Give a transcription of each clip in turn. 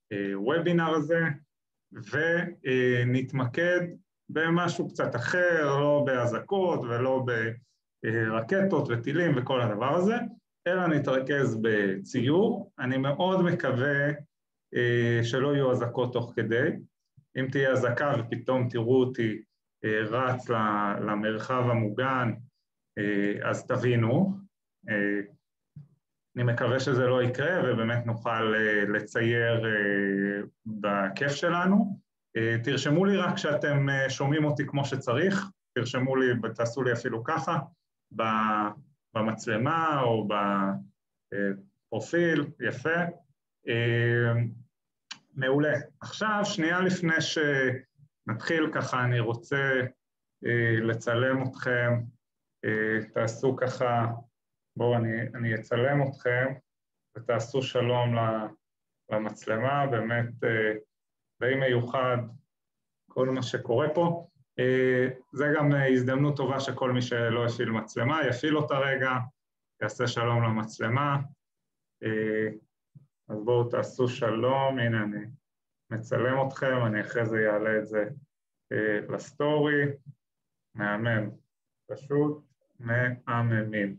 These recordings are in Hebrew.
הוובינר הזה, ונתמקד במשהו קצת אחר, לא בהזקות ולא ברקטות וטילים וכל הדבר הזה, אלא נתרכז בציור. אני מאוד מקווה שלא יהיו הזקות תוך כדי. אם תהיה הזקה ופתאום תראו אותי רץ למרחב המוגן, אז תבינו. אני מקווה שזה לא יקרה, ובאמת נוכל לצייר בכיף שלנו. תרשמו לי רק שאתם שומעים אותי כמו שצריך, תרשמו לי, תעשו לי אפילו ככה, במצלמה או בפרופיל, יפה. מעולה. עכשיו, שנייה לפני שנתחיל ככה, אני רוצה לצלם אתכם, תעשו ככה, בואו אני אצלם אתכם, ותעשו שלום למצלמה, באמת די מיוחד כל מה שקורה פה. זה גם הזדמנות טובה שכל מי שלא הפעיל מצלמה, יפעיל אותה רגע, יעשה שלום למצלמה. אז בואו תעשו שלום, הנה אני מצלם אתכם, אני אחרי זה יעלה את זה לסטורי, מהמם, פשוט מהממים.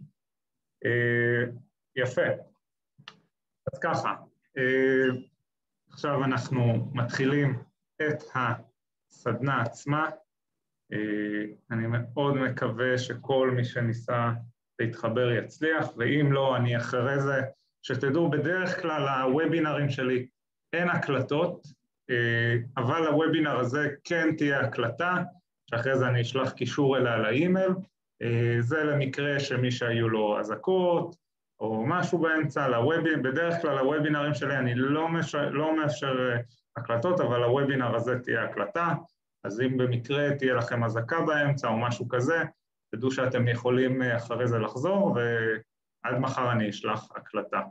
יפה, אז ככה, עכשיו אנחנו מתחילים את הסדנה עצמה. אני מאוד מקווה שכל מי שניסה להתחבר יצליח, ואם לא, אני אחרי זה, שתדעו, בדרך כלל הוובינרים שלי אין הקלטות, אבל הוובינר הזה כן תהיה הקלטה, שאחרי זה אני אשלח קישור אליה לאימייל, זה למקרה שמי שהיו לו הזקות, או משהו באמצע, בדרך כלל הוובינרים שלי אני לא מאפשר הקלטות, אבל הוובינר הזה תהיה הקלטה, אז אם במקרה תהיה לכם הזקה באמצע או משהו כזה, תדעו שאתם יכולים אחרי זה לחזור, ועד מחר אני אשלח הקלטה.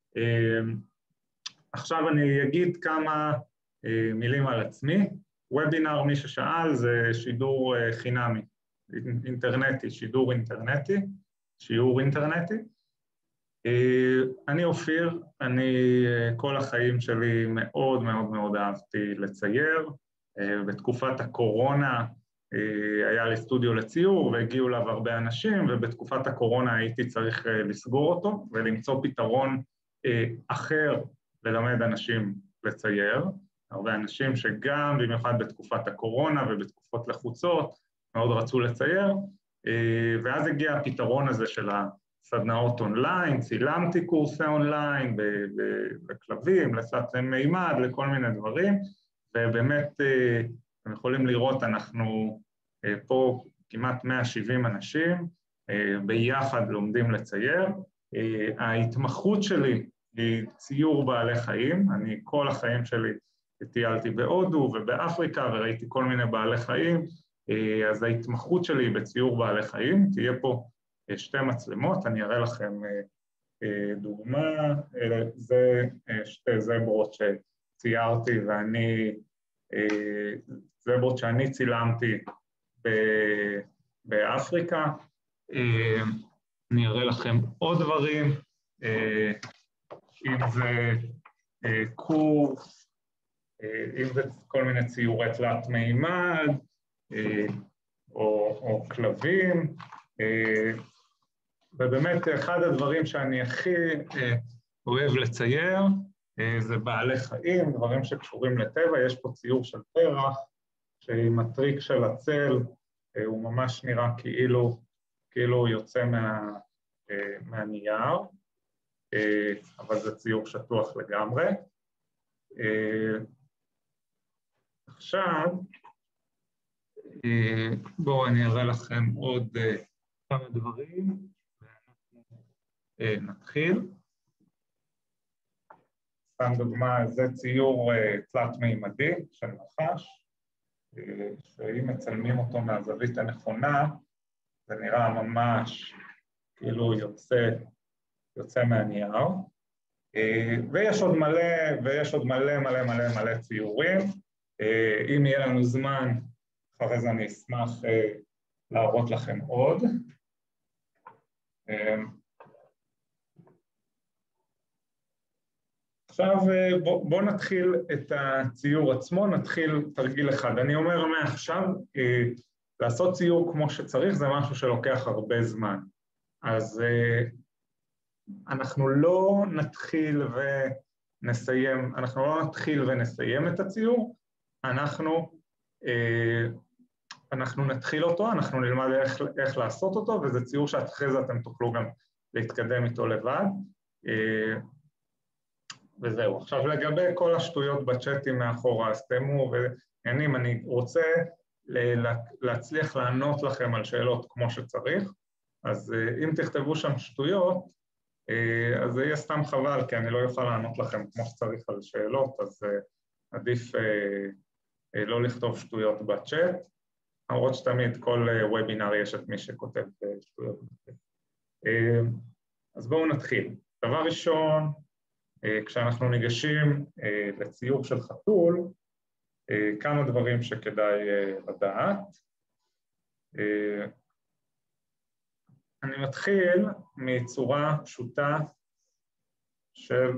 עכשיו אני אגיד כמה מילים על עצמי. וובינר, מי ששאל, זה שידור חינמי, אינטרנטי, שידור אינטרנטי, שיעור אינטרנטי. אני אופיר, אני כל החיים שלי מאוד מאוד מאוד אהבתי לצייר. בתקופת הקורונה היה לי סטודיו לציור והגיעו אליו הרבה אנשים, ובתקופת הקורונה הייתי צריך לסגור אותו ולמצוא פתרון אחר ללמד אנשים לצייר. הרבה אנשים שגם במיוחד בתקופת הקורונה ובתקופות לחוצות מאוד רצו לצייר, ואז הגיע הפתרון הזה של הסדנאות אונליין, צילמתי קורסי אונליין בכלבים, לסרטי מימד, לכל מיני דברים, ובאמת אתם יכולים לראות, אנחנו פה כמעט 170 אנשים, ביחד לומדים לצייר. ההתמחות שלי היא ציור בעלי חיים, אני כל החיים שלי טיילתי בהודו ובאפריקה וראיתי כל מיני בעלי חיים, אז ההתמחות שלי היא בציור בעלי חיים. תהיה פה שתי מצלמות, אני אראה לכם דוגמה, זה שתי זברות שציירתי ואני, זברות שאני צילמתי באפריקה. אני אראה לכם עוד דברים, אם זה קורס, אם זה כל מיני ציורי תלת מימד, או כלבים, ובאמת אחד הדברים שאני הכי אוהב לצייר, זה בעלי חיים, דברים שקשורים לטבע. יש פה ציור של פרח, שעם הטריק של הצל, הוא ממש נראה כאילו הוא יוצא מהנייר, אבל זה ציור שטוח לגמרי. עכשיו, בואו אני אראה לכם עוד כמה דברים, ואנחנו נתחיל. סתם דוגמה, זה ציור תלת מימדי של נחש, שאם מצלמים אותו מהזווית הנכונה, זה נראה ממש כאילו יוצא מהנייר. ויש עוד מלא ציורים. אם יהיה לנו זמן, אחרי זה אני אשמח להראות לכם עוד. עכשיו בוא נתחיל את הציור עצמו, נתחיל תרגיל אחד. אני אומר מעכשיו, לעשות ציור כמו שצריך זה משהו שלוקח הרבה זמן. אז אנחנו לא נתחיל ונסיים את הציור, אנחנו נתחיל אותו, אנחנו נלמד איך לעשות אותו, וזה ציור שאחרי זה אתם תוכלו גם להתקדם איתו לבד. וזהו. עכשיו לגבי כל השטויות בצ'אטים מאחורה, אז תמו ועניינים, אני רוצה להצליח לענות לכם על שאלות כמו שצריך, אז אם תכתבו שם שטויות, אז זה יהיה סתם חבל, כי אני לא אוכל לענות לכם כמו שצריך על שאלות, אז עדיף לא לכתוב שטויות בצ'אט, למרות שתמיד כל וובינר יש את מי שכותב שטויות בצ'אט. אז בואו נתחיל. דבר ראשון, כשאנחנו ניגשים לציור של חתול, כמה דברים שכדאי לדעת. אני מתחיל מצורה פשוטה של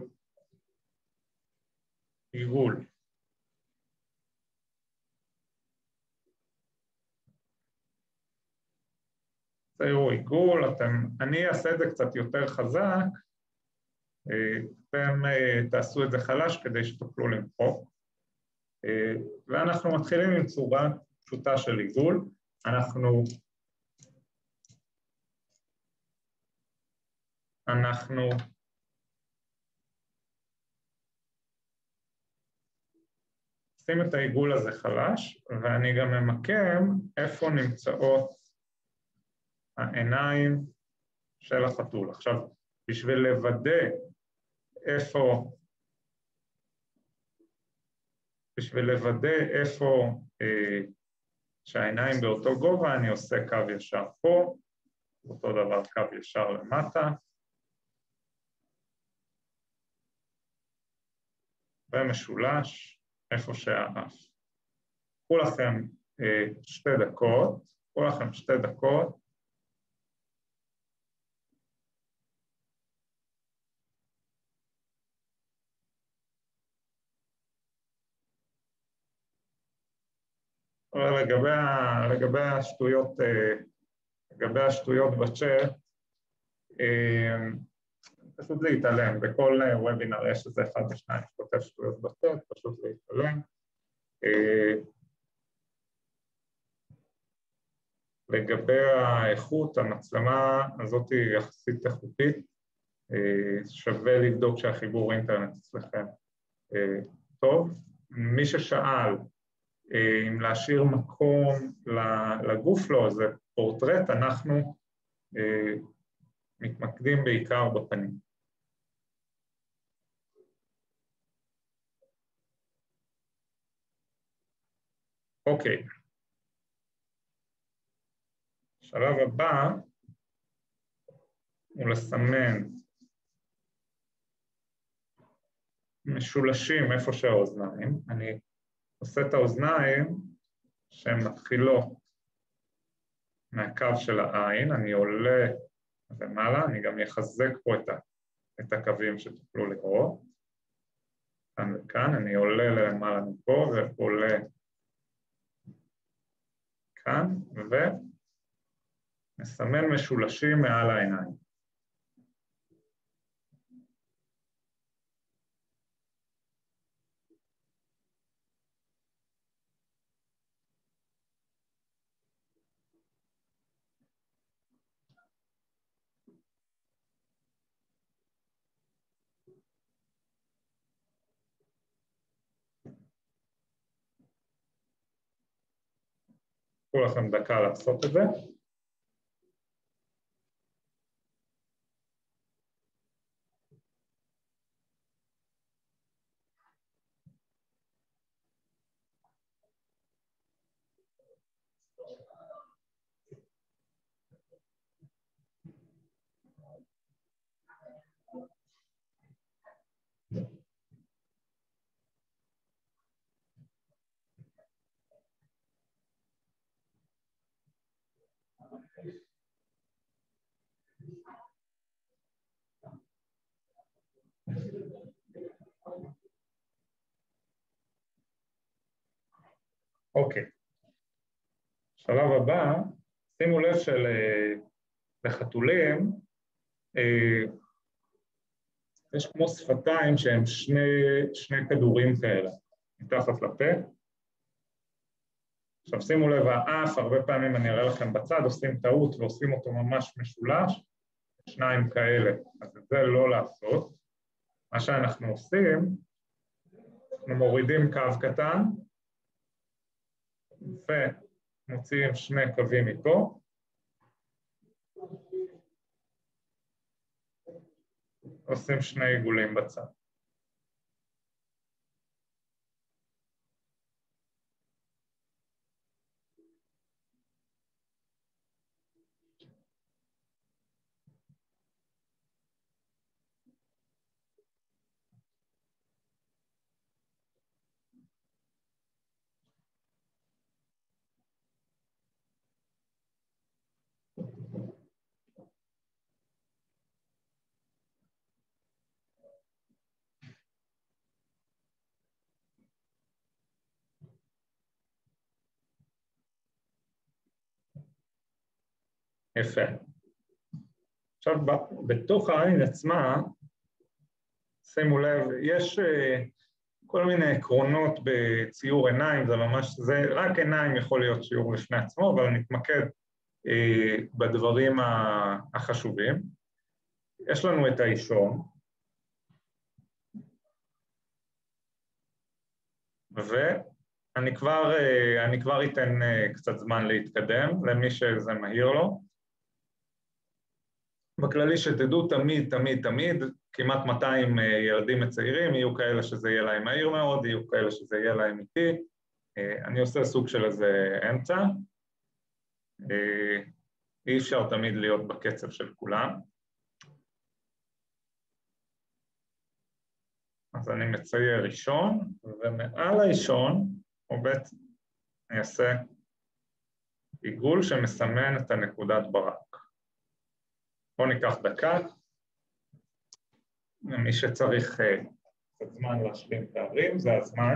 עיגול. ציירו עיגול, אני אעשה את זה קצת יותר חזק, אתם תעשו את זה חלש כדי שתוכלו למחוק. ואנחנו מתחילים עם צורה פשוטה של עיגול. אנחנו שים את העיגול הזה חלש, ואני גם ממקם איפה נמצאות העיניים של החתול. עכשיו, בשביל לוודא איפה שהעיניים באותו גובה, אני עושה קו ישר פה, אותו דבר קו ישר למטה, ומשולש איפה שהאף. קחו לכם 2 דקות, לגבי השטויות בצ'אט, פשוט להתעלם, בכל וובינר יש איזה 1 או 2 שכותב שטויות בצ'אט, פשוט להתעלם. לגבי האיכות, המצלמה הזאת היא יחסית איכותית, שווה לבדוק שהחיבור אינטרנט אצלכם טוב. מי ששאל אם להשאיר מקום לגוף לו, זה פורטרט, אנחנו מתמקדים בעיקר בפנים. אוקיי. השלב הבא הוא לסמן משולשים איפה שהאוזניים. אני עושה את האוזניים שהן מתחילות מהקו של העין, אני עולה למעלה, אני גם אחזק פה את הקווים שתוכלו לראות. כאן וכאן, אני עולה למעלה מפה ועולה כאן, ונסמן משולשים מעל העיניים. קחו לכם דקה לעשות את זה. אוקיי. שלב הבא, שימו לב שלחתולים יש כמו שפתיים שהם שני כדורים כאלה, מתחת לפה. עכשיו שימו לב, האף, הרבה פעמים אני אראה לכם בצד, עושים טעות ועושים אותו ממש משולש, שניים כאלה, אז את זה לא לעשות. מה שאנחנו עושים, אנחנו מורידים קו קטן, ומוציאים שני קווים מפה, עושים שני עיגולים בצד. יפה. עכשיו, בתוך העין עצמה, שימו לב, יש כל מיני עקרונות בציור עיניים, זה ממש, זה רק עיניים יכול להיות ציור לפני עצמו, אבל נתמקד בדברים החשובים. יש לנו את האישון, ואני כבר אתן קצת זמן להתקדם, למי שזה מהיר לו. בכללי שתדעו תמיד, כמעט 200 ילדים מצעירים, יהיו כאלה שזה יהיה להם מהיר מאוד, יהיו כאלה שזה יהיה להם איטי. אני עושה סוג של איזה אמצע. אי אפשר תמיד להיות בקצב של כולם. אז אני מצייר ראשון, ומעל האישון, אני אעשה עיגול שמסמן את הנקודת ברק. בואו ניקח דקה, ומי שצריך קצת זמן להשלים תארים, זה הזמן.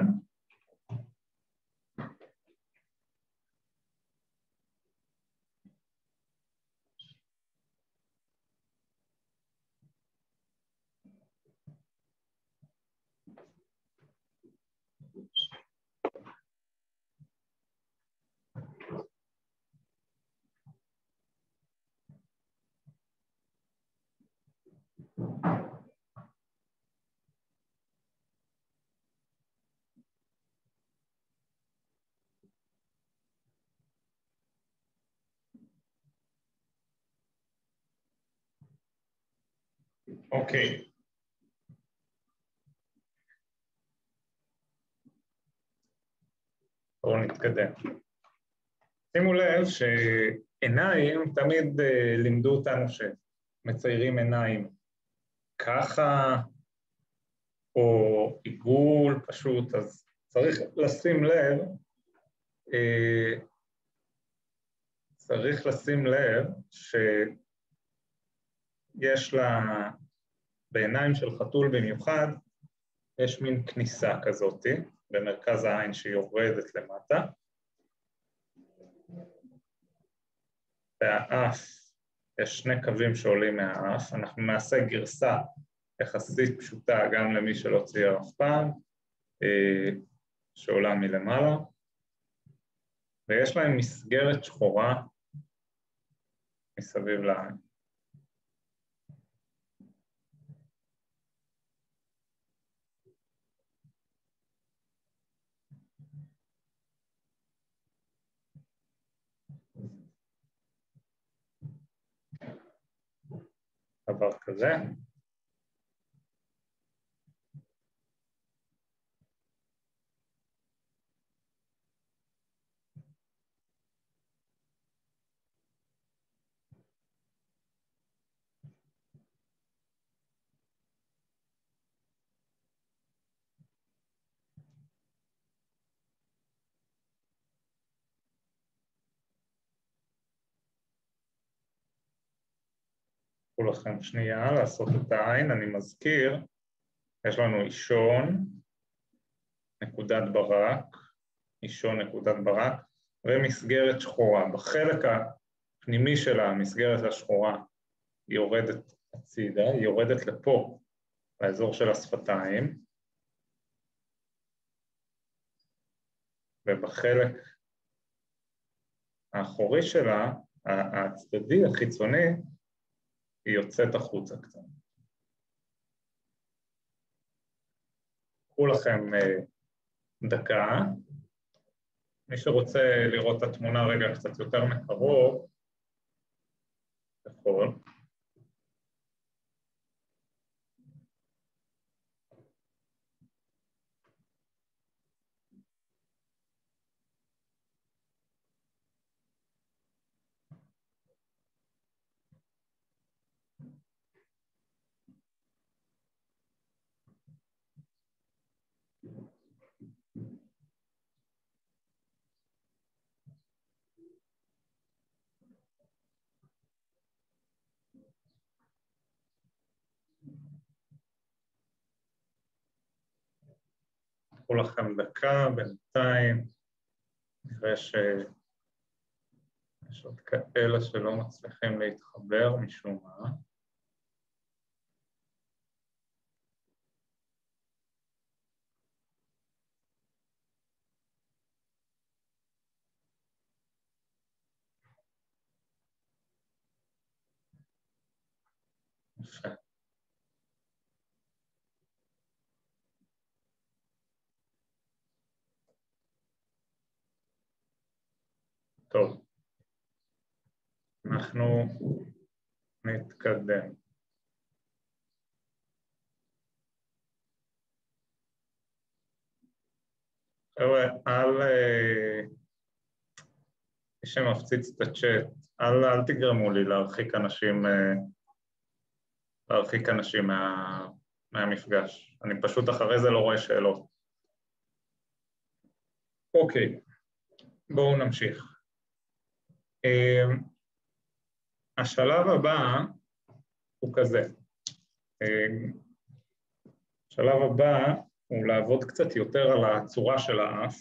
אוקיי. בואו נתקדם. שימו לב שעיניים, תמיד לימדו אותנו שמציירים עיניים ככה, או עיגול פשוט, אז צריך לשים לב שיש לה, בעיניים של חתול במיוחד, יש מין כניסה כזאת במרכז העין שהיא יורדת למטה. והאף, יש שני קווים שעולים מהאף, אנחנו נעשה גרסה יחסית פשוטה גם למי שלא צייר אף פעם, שעולה מלמעלה, ויש להם מסגרת שחורה מסביב לעין. דבר כזה. קחו לכם שנייה לעשות את העין, אני מזכיר, יש לנו אישון, נקודת ברק, אישון נקודת ברק, ומסגרת שחורה. בחלק הפנימי של המסגרת השחורה היא יורדת הצידה, היא יורדת לפה, לאזור של השפתיים, ובחלק האחורי שלה, הצדדי, החיצוני, היא יוצאת החוצה קצת. קחו לכם דקה. מי שרוצה לראות את התמונה רגע קצת יותר מקרוב, יכול. קחו לכם דקה, בינתיים, נראה שיש עוד כאלה שלא מצליחים להתחבר משום מה. יפה. טוב, אנחנו נתקדם. חבר'ה, מי שמפציץ את הצ'אט, אל תגרמו לי להרחיק אנשים מהמפגש. אני פשוט אחרי זה לא רואה שאלות. אוקיי, בואו נמשיך. השלב הבא הוא כזה. השלב הבא הוא לעבוד קצת יותר על הצורה של האף.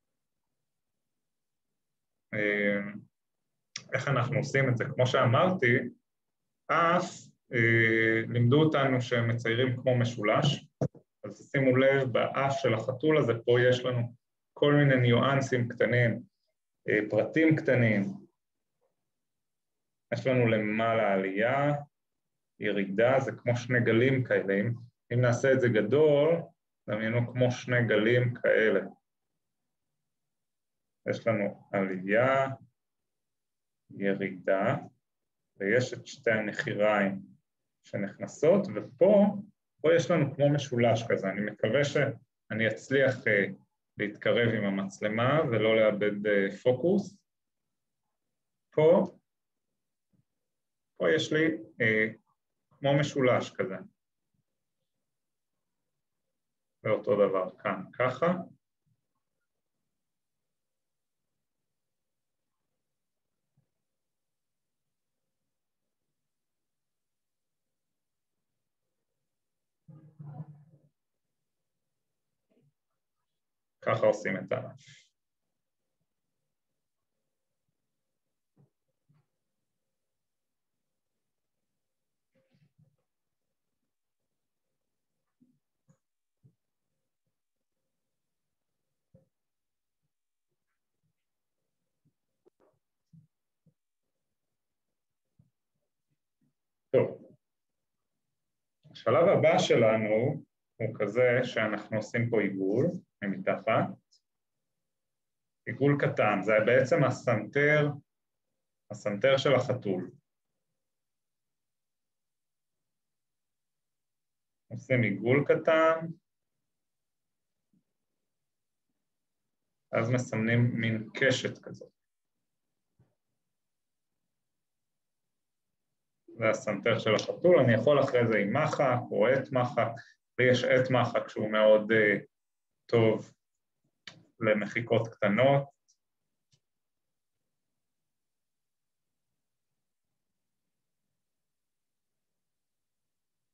איך אנחנו עושים את זה? כמו שאמרתי, אף לימדו אותנו שהם מציירים כמו משולש, אז שימו לב, באף של החתול הזה פה יש לנו כל מיני ניואנסים קטנים, פרטים קטנים. יש לנו למעלה עלייה, ירידה, זה כמו שני גלים כאלה. אם נעשה את זה גדול, דמיינו כמו שני גלים כאלה. יש לנו עלייה, ירידה, ויש את שתי הנחיריים שנכנסות, ופה יש לנו כמו משולש כזה. אני מקווה שאני אצליח להתקרב עם המצלמה ולא לאבד פוקוס. פה יש לי כמו משולש כזה. ואותו דבר כאן, ככה. ככה עושים את האף. טוב, השלב הבא שלנו הוא כזה שאנחנו עושים פה עיגול מתחת. עיגול קטן, זה בעצם הסנטר של החתול. עושים עיגול קטן, אז מסמנים מין קשת כזאת. זה הסנטר של החתול, אני יכול אחרי זה עם מחק או עט מחק, ויש עט מחק שהוא מאוד טוב למחיקות קטנות.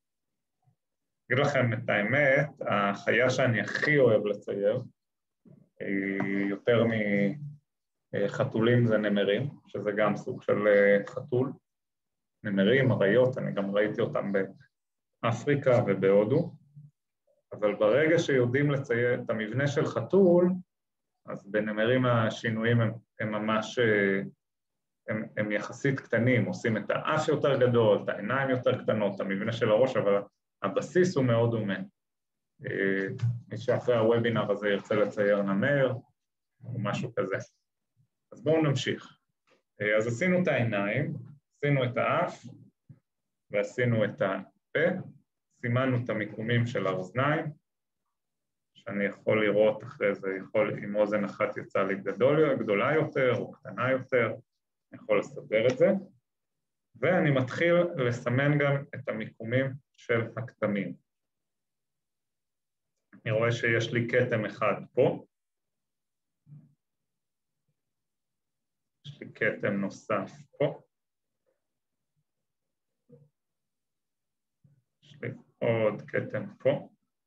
אגיד לכם את האמת, החיה שאני הכי אוהב לצייר, יותר מחתולים זה נמרים, שזה גם סוג של חתול. נמרים, אריות, אני גם ראיתי אותם באפריקה ובהודו. אבל ברגע שיודעים לצייר את המבנה של חתול, אז בנמרים השינויים הם ממש, הם יחסית קטנים, עושים את האף יותר גדול, את העיניים יותר קטנות, את המבנה של הראש, אבל הבסיס הוא מאוד דומה. מי שאחרי הוובינר הזה ירצה לצייר נמר, או משהו כזה. אז בואו נמשיך. אז עשינו את העיניים, עשינו את האף, ועשינו את הפה, סימנו את המיקומים של האוזניים, שאני יכול לראות אחרי זה, אם אוזן אחת יצאה לי גדולה יותר או קטנה יותר, אני יכול לסדר את זה, ואני מתחיל לסמן גם את המיקומים של הכתמים. אני רואה שיש לי כתם אחד פה, יש לי כתם נוסף פה, יש לי עוד כתם פה,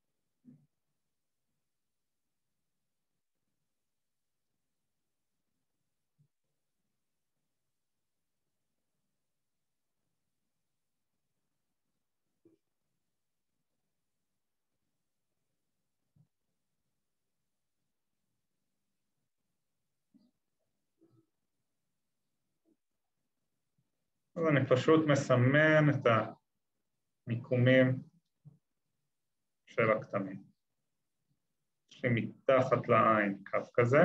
אז אני פשוט מסמן את המיקומים של הכתמים. יש לי מתחת לעין קו כזה.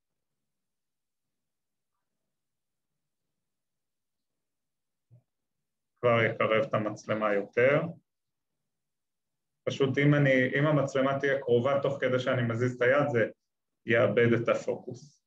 כבר יקרב את המצלמה יותר. פשוט אם המצלמה תהיה קרובה תוך כדי שאני מזיז את היד, זה יאבד את הפוקוס.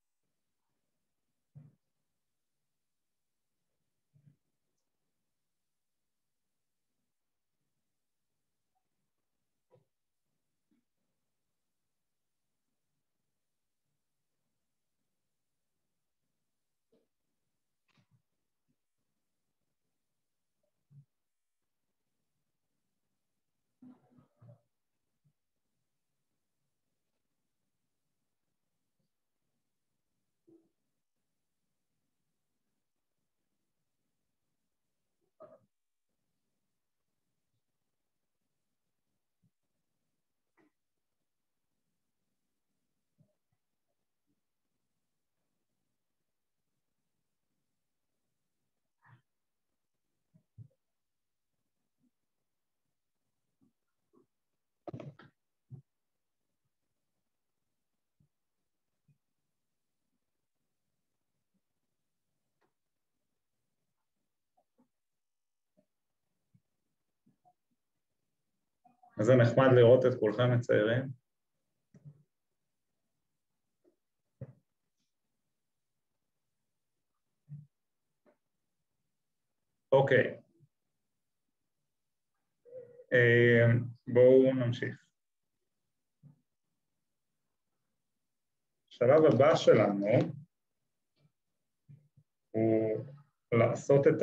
אז זה נחמד לראות את כולכם מציירים. אוקיי. בואו נמשיך. השלב הבא שלנו הוא לעשות את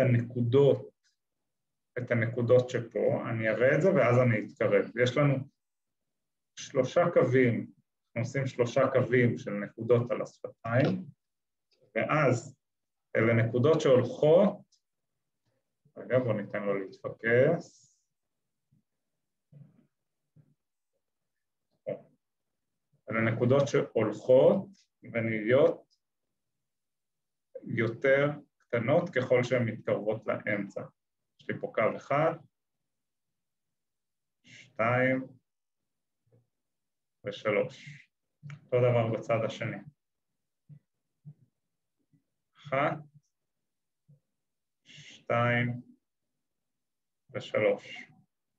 הנקודות שפה, אני אראה את זה ואז אני אתקרב. יש לנו 3 קווים, אנחנו עושים 3 קווים של נקודות על השפתיים, ואז אלה נקודות שהולכות, רגע בואו ניתן לו להתפקס, אלה נקודות שהולכות ונהיות יותר קטנות ככל שהן מתקרבות לאמצע. יש לי פה קו 1, 2 ו3. אותו דבר בצד השני. 1, 2 ו3.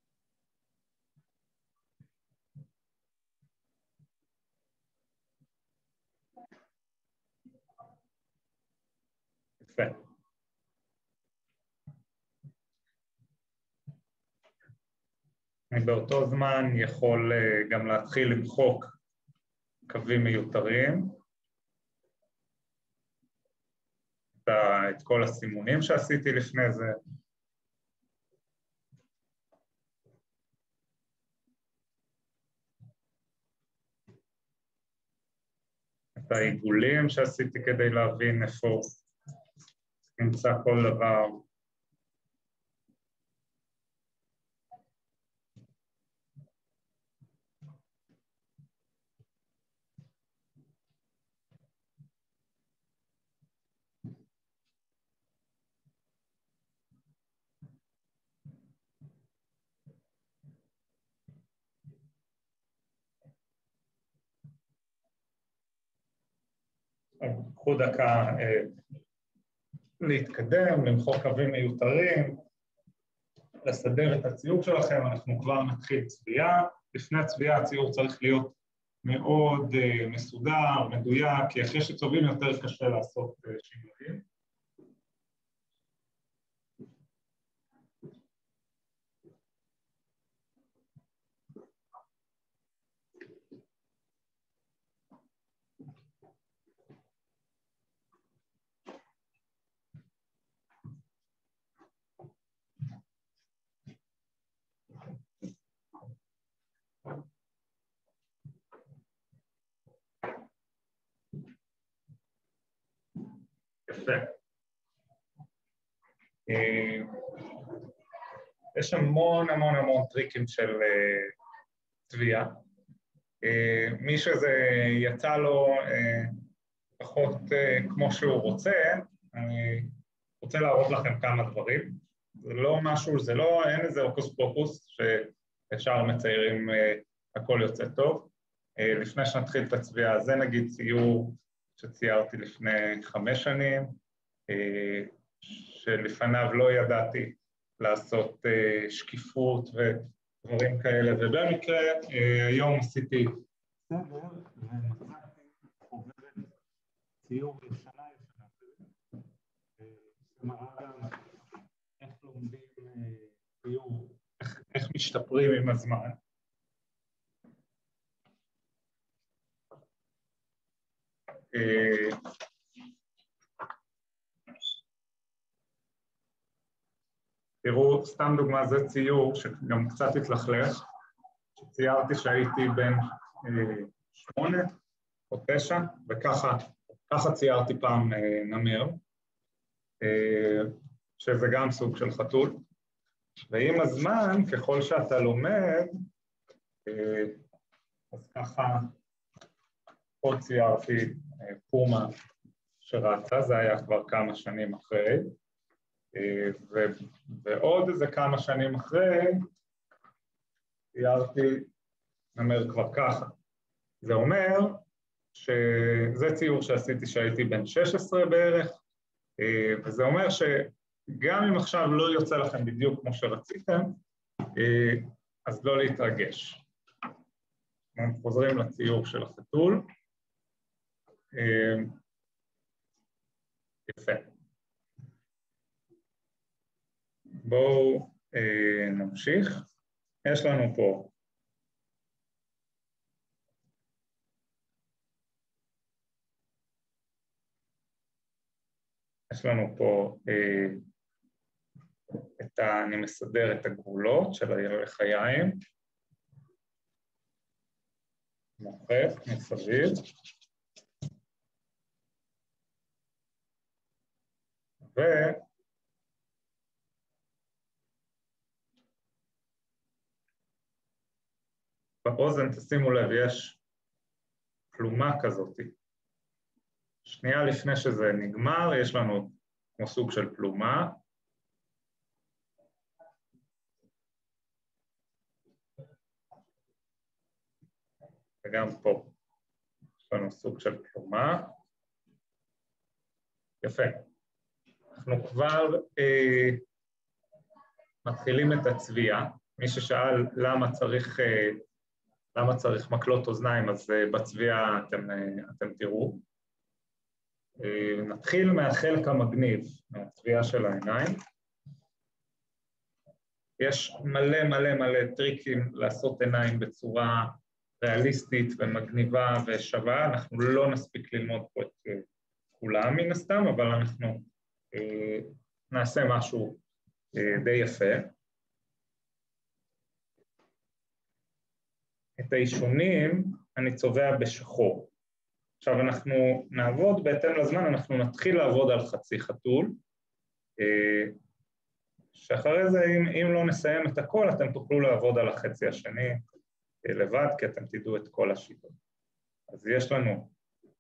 יפה. אני באותו זמן יכול גם להתחיל למחוק קווים מיותרים, את כל הסימונים שעשיתי לפני זה. את העיגולים שעשיתי כדי להבין איפה נמצא כל דבר. קחו דקה להתקדם, למחוק קווים מיותרים, לסדר את הציור שלכם, אנחנו כבר נתחיל צביעה. לפני הצביעה הציור צריך להיות מאוד מסודר, מדויק, כי אחרי שצובעים יותר קשה לעשות שינויים. יפה. יש המון המון המון טריקים של צביעה. מי שזה יצא לו פחות כמו שהוא רוצה, אני רוצה להראות לכם כמה דברים. זה לא משהו, זה לא, אין איזה הוקוס פוקוס שאפשר מציירים הכל יוצא טוב. לפני שנתחיל את הצביעה, זה נגיד ציור שציירתי לפני 5 שנים, שלפניו לא ידעתי לעשות שקיפות ודברים כאלה, ובמקרה היום עשיתי סדר ומצאתי חוברת ציור ישנה שמראה גם איך לומדים ציור, איך משתפרים עם הזמן. תראו, סתם דוגמה, זה ציור שגם קצת התלכלך, שציירתי שהייתי בן 8 או 9, וככה ציירתי פעם נמר, שזה גם סוג של חתול, ועם הזמן, ככל שאתה לומד, אז ככה עוד ציירתי פומה שרצה, זה היה כבר כמה שנים אחרי, ועוד איזה כמה שנים אחרי, ציירתי נמר כבר ככה. זה אומר שזה ציור שעשיתי שהייתי בן 16 בערך, וזה אומר שגם אם עכשיו לא יוצא לכם בדיוק כמו שרציתם, אז לא להתרגש. אנחנו חוזרים לציור של החתול. יפה. בואו נמשיך. יש לנו פה אני מסדר את הגבולות של הירכיים, מוחק מסביב, באוזן, תשימו לב, יש פלומה כזאת. שנייה לפני שזה נגמר, יש לנו כמו סוג של פלומה. וגם פה יש לנו סוג של פלומה. יפה. אנחנו כבר מתחילים את הצביעה. מי ששאל למה צריך מקלות אוזניים, אז בצביעה אתם תראו. נתחיל מהחלק המגניב, מהצביעה של העיניים. יש מלא מלא מלא טריקים לעשות עיניים בצורה ריאליסטית ומגניבה ושווה. אנחנו לא נספיק ללמוד פה את כולם מן הסתם, אבל אנחנו נעשה משהו די יפה. את האישונים אני צובע בשחור. עכשיו אנחנו נעבוד בהתאם לזמן, אנחנו נתחיל לעבוד על חצי חתול, שאחרי זה אם לא נסיים את הכל, אתם תוכלו לעבוד על החצי השני לבד, כי אתם תדעו את כל השיטות. אז יש לנו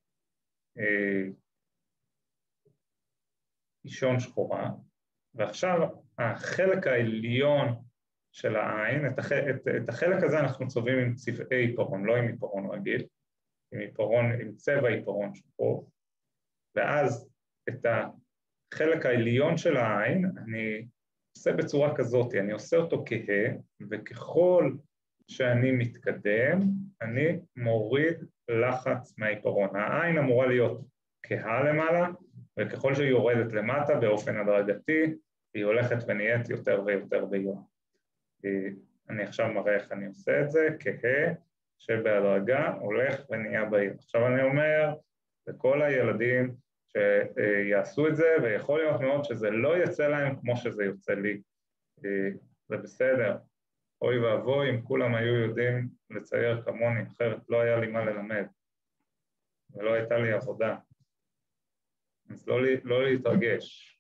אישון שחורה, ועכשיו החלק העליון של העין, את החלק הזה אנחנו צובעים עם צבעי עיפרון, לא עם עיפרון רגיל, עם צבע עיפרון שחור, ואז את החלק העליון של העין אני עושה בצורה כזאת, אני עושה אותו כהה, וככל שאני מתקדם, אני מוריד לחץ מהעיפרון. העין אמורה להיות כהה למעלה, וככל שהיא יורדת למטה באופן הדרגתי, היא הולכת ונהיית יותר ויותר בהירה. אני עכשיו מראה איך אני עושה את זה, כהה, שבהדרגה הולך ונהיה בהיר. עכשיו אני אומר לכל הילדים שיעשו את זה, ויכול להיות מאוד שזה לא יצא להם כמו שזה יוצא לי. זה בסדר. אוי ואבוי אם כולם היו יודעים לצייר כמוני, אחרת לא היה לי מה ללמד, ולא הייתה לי עבודה. אז לא להתרגש.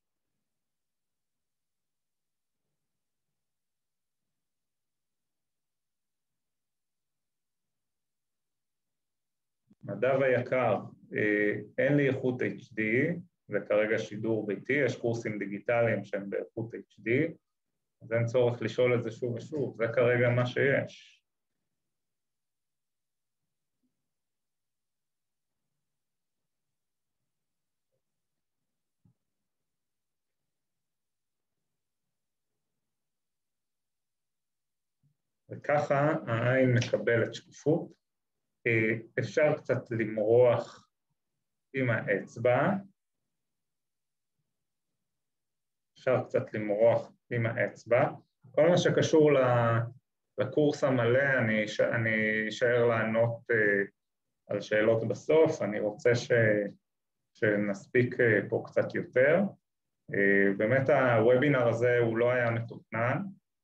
נדב היקר, אין לי איכות HD, זה כרגע שידור ביתי, יש קורסים דיגיטליים שהם באיכות HD, אז אין צורך לשאול את זה שוב ושוב, זה כרגע מה שיש. וככה העין מקבלת שקיפות, אפשר קצת למרוח עם האצבע, כל מה שקשור לקורס המלא, אני אשאר לענות על שאלות בסוף, אני רוצה שנספיק פה קצת יותר. באמת הוובינר הזה הוא לא היה מתוכנן,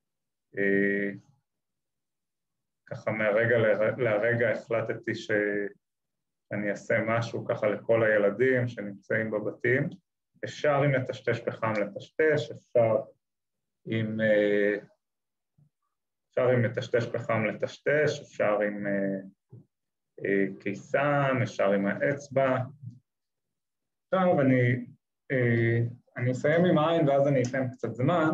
ככה מהרגע לרגע החלטתי שאני אעשה משהו ככה לכל הילדים שנמצאים בבתים. אפשר עם לטשטש פחם לטשטש, אפשר עם לטשטש פחם לטשטש, אפשר עם קיסם, אפשר עם האצבע. עכשיו אני אסיים עם העין ואז אני אתן קצת זמן.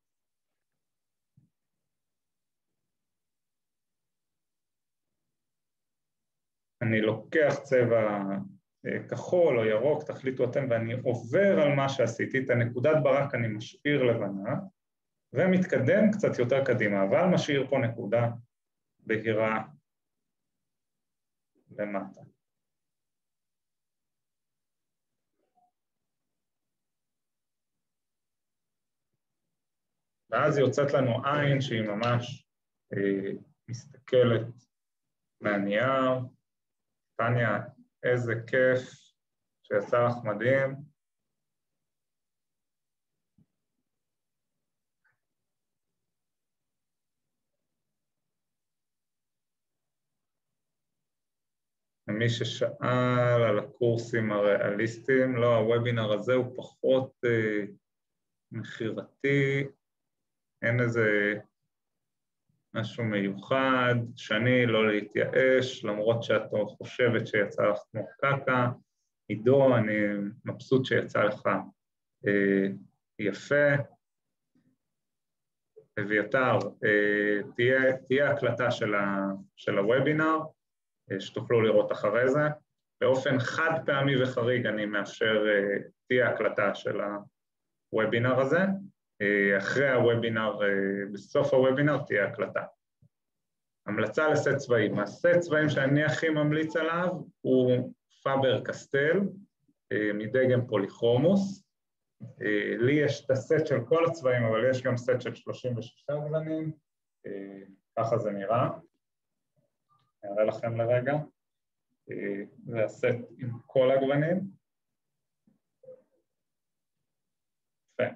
אני לוקח צבע כחול או ירוק, תחליטו אתם, ואני עובר על מה שעשיתי, את הנקודת ברק אני משאיר לבנה, ומתקדם קצת יותר קדימה, אבל משאיר פה נקודה בהירה למטה. ואז יוצאת לנו עין שהיא ממש מסתכלת מהנייר. טניה, איזה כיף שיצא לך מדהים. ומי ששאל על הקורסים הריאליסטיים, לא, הוובינר הזה הוא פחות מחירתי, אין איזה משהו מיוחד, שני לא להתייאש, למרות שאת חושבת שיצא לך כמו קקה. עידו, אני מבסוט שיצא לך יפה. אביתר, תהיה הקלטה של הוובינר, שתוכלו לראות אחרי זה. באופן חד פעמי וחריג אני מאפשר, תהיה הקלטה של הוובינר הזה. אחרי הוובינר, בסוף הוובינר תהיה הקלטה. המלצה לסט צבעים. הסט צבעים שאני הכי ממליץ עליו הוא פאבר קסטל, מדגם פוליכרומוס. לי יש את הסט של כל הצבעים, אבל יש גם סט של 36 גוונים. ככה זה נראה. אני אראה לכם לרגע. זה הסט עם כל הגוונים. יפה.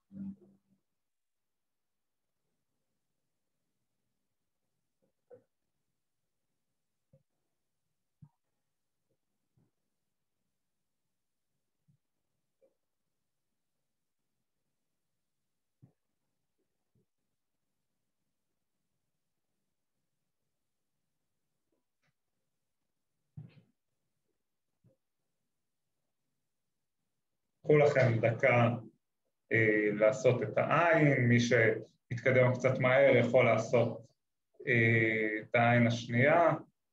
קחו לכם דקה לעשות את העין, מי שמתקדם קצת מהר יכול לעשות את העין השנייה.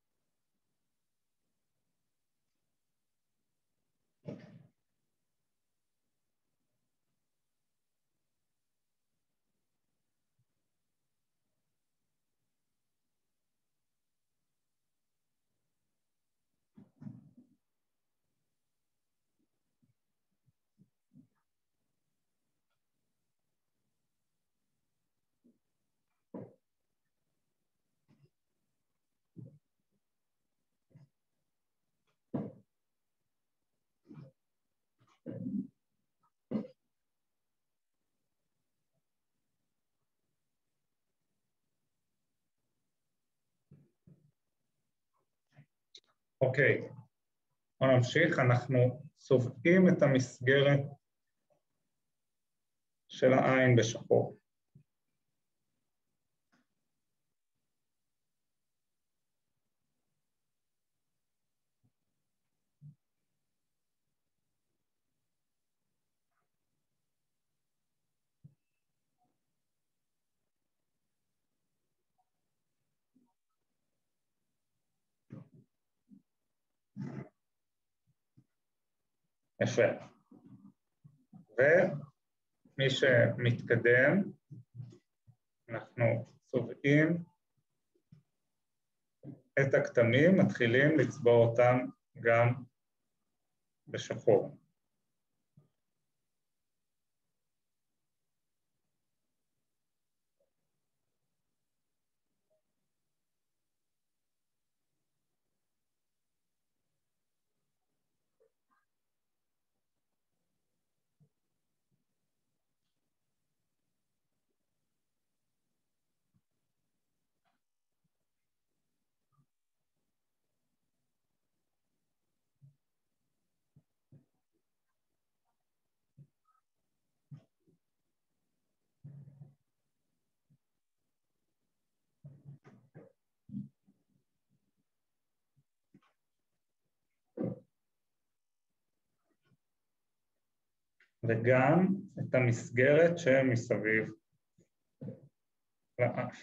אוקיי, בואו נמשיך, אנחנו צובעים את המסגרת של העין בשחור. יפה. ומי שמתקדם, אנחנו צובעים את הכתמים, מתחילים לצבוע אותם גם בשחור. וגם את המסגרת שמסביב לאף.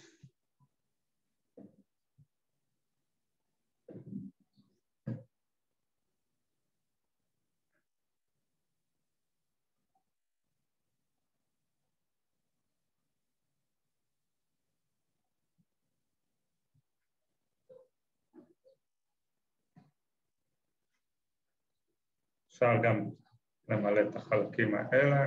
אפשר גם למלא את החלקים האלה.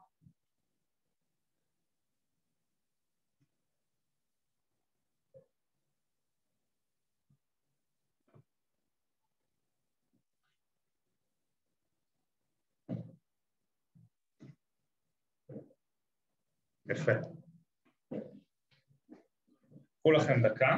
יפה. קחו לכם דקה.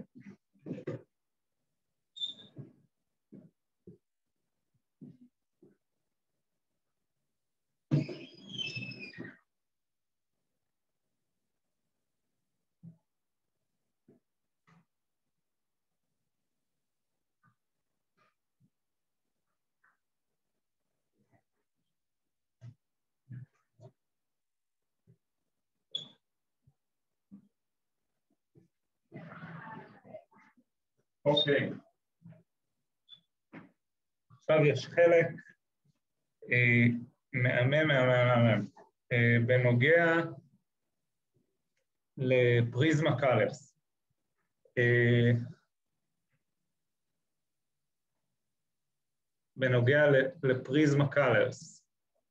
אוקיי. עכשיו יש חלק מהמם בנוגע לפריזמה קלרס. בנוגע לפריזמה קלרס.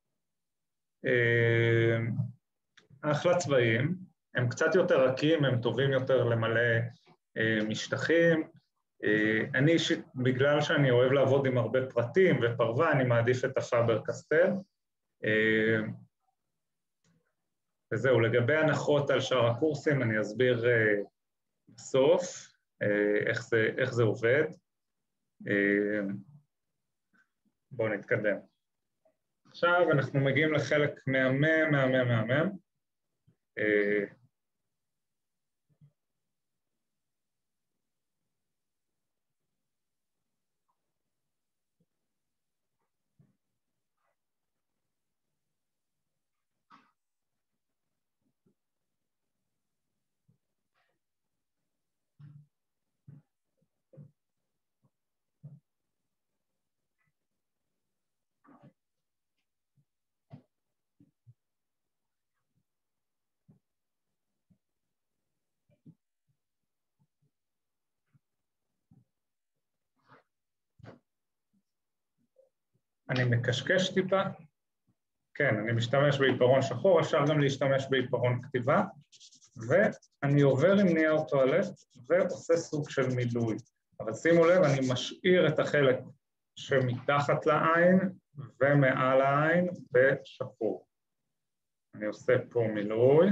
אחלה צבעים, הם קצת יותר רכים, הם טובים יותר למלא משטחים. אני אישית, בגלל שאני אוהב לעבוד עם הרבה פרטים ופרווה, אני מעדיף את הפאבר קסטל. וזהו, לגבי הנחות על שאר הקורסים, אני אסביר בסוף איך זה עובד. בואו נתקדם. עכשיו אנחנו מגיעים לחלק מהמם. אני מקשקש טיפה. כן, אני משתמש בעיפרון שחור, אפשר גם להשתמש בעיפרון כתיבה, ואני עובר עם נייר טואלט ועושה סוג של מילוי. אבל שימו לב, אני משאיר את החלק שמתחת לעין ומעל העין בשחור. אני עושה פה מילוי.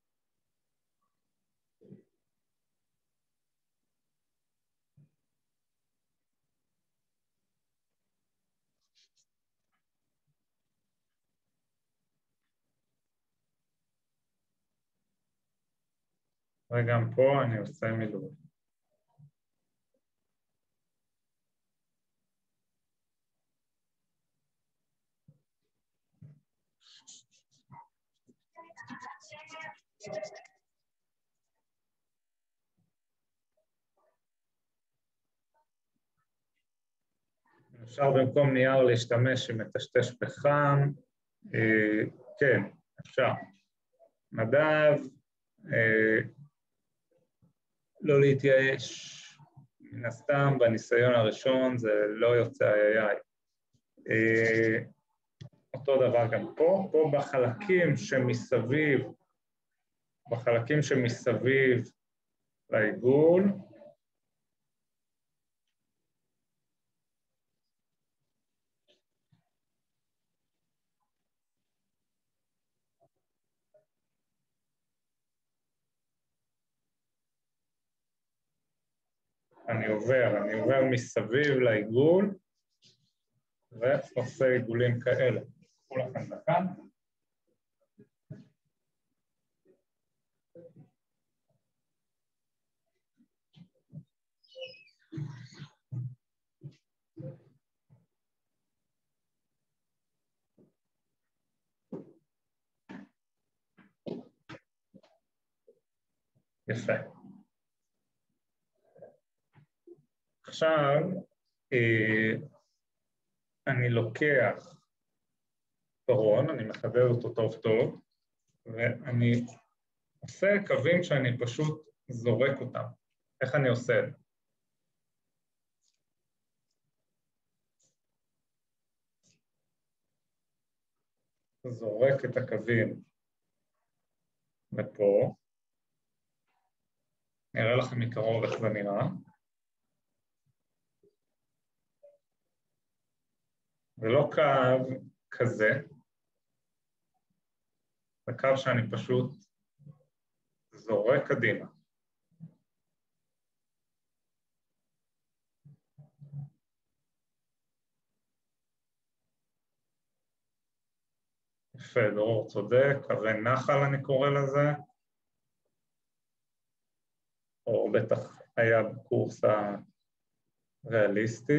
וגם פה אני עושה מילוי. אפשר במקום נייר להשתמש עם מטשטש פחם. כן, אפשר. נדב, לא להתייאש. מן הסתם, בניסיון הראשון זה לא יוצא איי. אותו דבר גם פה. פה בחלקים שמסביב לעיגול, אני עובר מסביב לעיגול, ועושה עיגולים כאלה. קחו לכם דקה. יפה. עכשיו, אני לוקח עיפרון, אני מחדד אותו טוב טוב, ואני עושה קווים שאני פשוט זורק אותם. איך אני עושה את זה? זורק את הקווים לפה. נראה לכם מקרוב איך זה נראה. זה לא קו כזה, זה קו שאני פשוט זורק קדימה. יפה, דרור צודק, קווי נחל אני קורא לזה. או בטח היה בקורס הריאליסטי.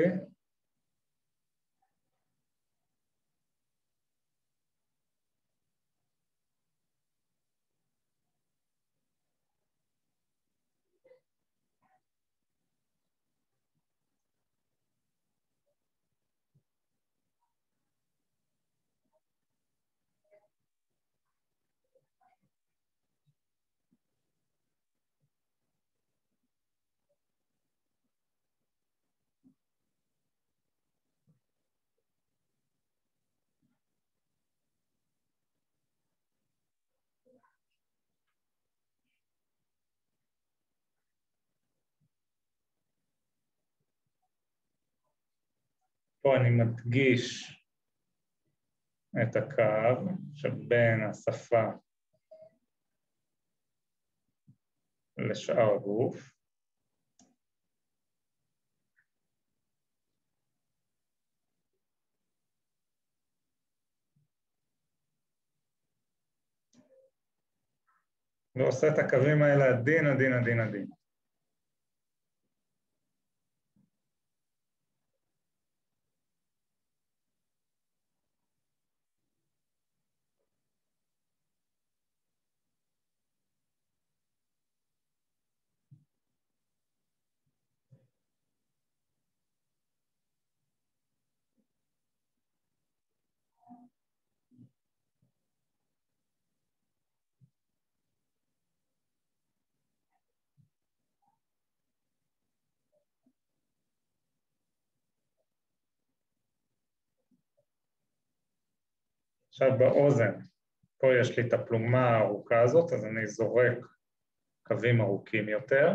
פה אני מדגיש את הקו שבין השפה לשאר הגוף. ועושה את הקווים האלה עדין, עדין, עדין, עדין. עכשיו באוזן, פה יש לי את הפלומה הארוכה הזאת, אז אני זורק קווים ארוכים יותר.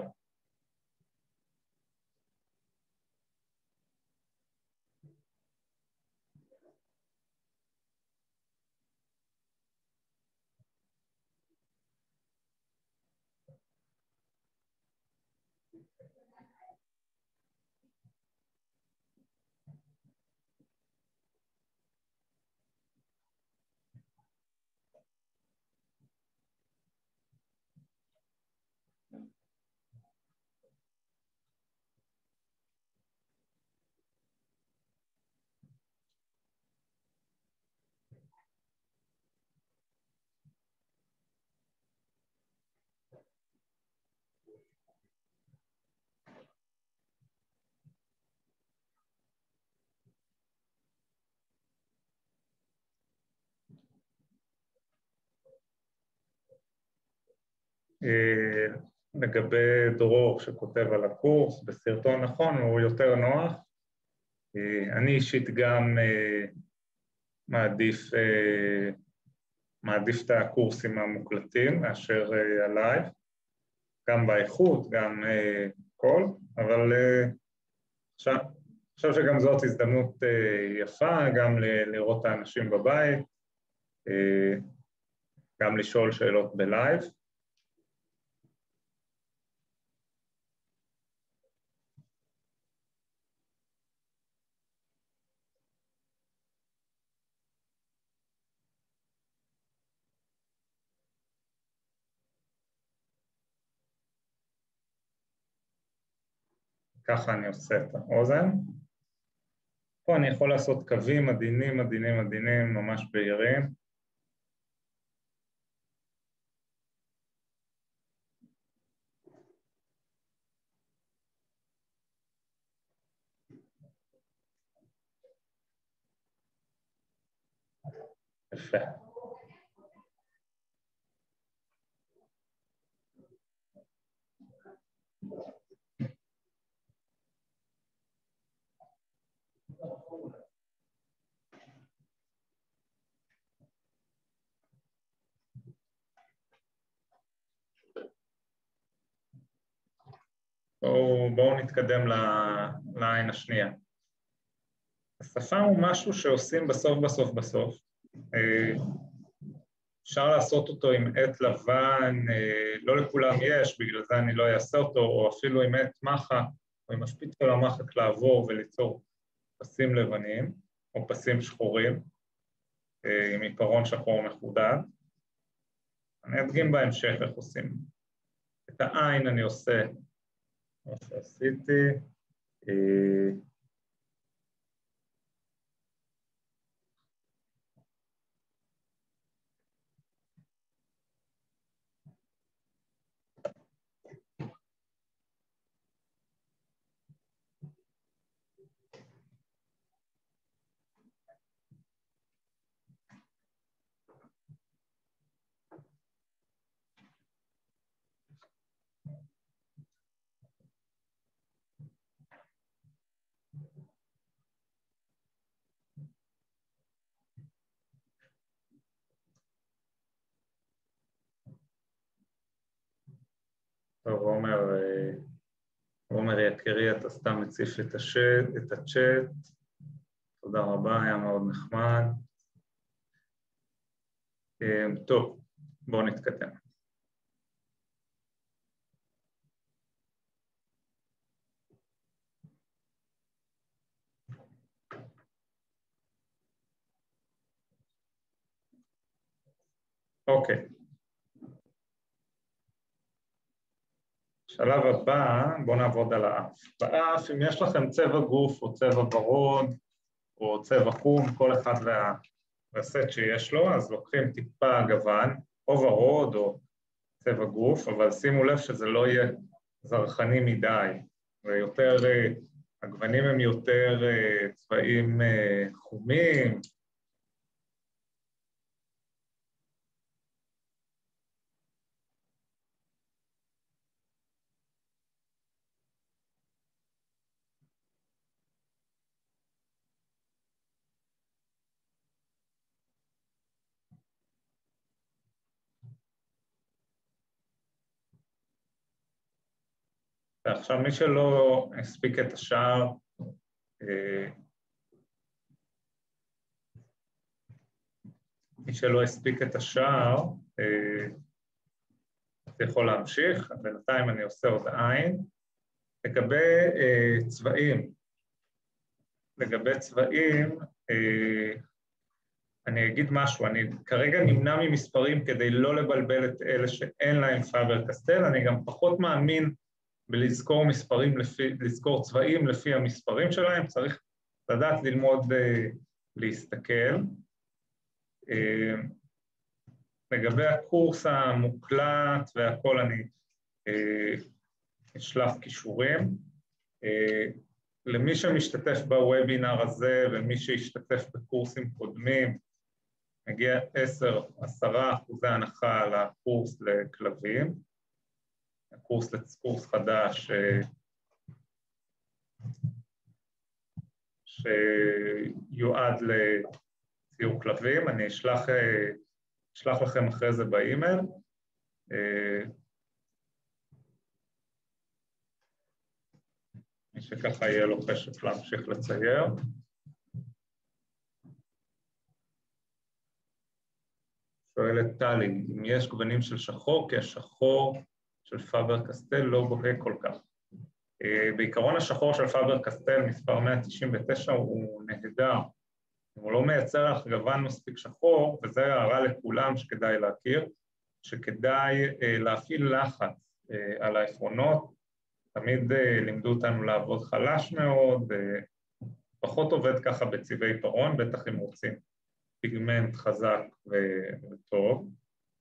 לגבי דרור שכותב על הקורס, בסרטון נכון, הוא יותר נוח. אני אישית גם מעדיף את הקורסים המוקלטים מאשר הלייב, גם באיכות, גם קול, אבל חושב שגם זאת הזדמנות יפה, גם לראות את האנשים בבית, גם לשאול שאלות בלייב. ככה אני עושה את האוזן. פה אני יכול לעשות קווים עדינים, עדינים, עדינים, ממש בהירים. יפה. בואו נתקדם לעין השנייה. השפם הוא משהו שעושים בסוף. אפשר לעשות אותו עם עט לבן, לא לכולם יש, בגלל זה אני לא אעשה אותו, או אפילו עם עט מחה, או עם השפיץ של המחק לעבור וליצור פסים לבנים, או פסים שחורים, עם עיפרון שחור מחודד. אני אדגים בהמשך איך עושים. את העין אני עושה, מה שעשיתי, טוב, עומר יקרי, אתה סתם מציף את הצ'אט. תודה רבה, היה מאוד נחמד. טוב, בואו נתקדם. אוקיי. שלב הבא, בואו נעבוד על האף. באף, אם יש לכם צבע גוף או צבע ורוד או צבע חום, כל אחד והסט שיש לו, אז לוקחים טיפה גוון, או ורוד או צבע גוף, אבל שימו לב שזה לא יהיה זרחני מדי, ויותר, הגוונים הם יותר צבעים חומים, ועכשיו מי שלא הספיק את השאר, זה יכול להמשיך, בינתיים אני עושה עוד עין. לגבי צבעים, אני אגיד משהו, אני כרגע נמנע ממספרים כדי לא לבלבל את אלה שאין להם פאבר קסטל, אני גם פחות מאמין בלזכור לזכור צבעים לפי המספרים שלהם, צריך לדעת ללמוד להסתכל. לגבי הקורס המוקלט והכל אני אשלח קישורים. למי שמשתתף בוובינר הזה ומי שהשתתף בקורסים קודמים, מגיע 10% הנחה על הקורס לכלבים, קורס חדש שיועד לציור כלבים, אני אשלח לכם אחרי זה באימייל. מי שככה יהיה לו חשק להמשיך לצייר. שואלת טלי, אם יש גוונים של שחור, כי השחור של פאבר קסטל לא בוהה כל כך. בעיקרון השחור של פאבר קסטל, מספר 199, הוא נהדר. הוא לא מייצר לך גוון מספיק שחור, וזה הערה לכולם שכדאי להכיר, שכדאי להפעיל לחץ על העפרונות, תמיד לימדו אותנו לעבוד חלש מאוד, פחות עובד ככה בצבעי פרון, בטח אם רוצים פיגמנט חזק וטוב.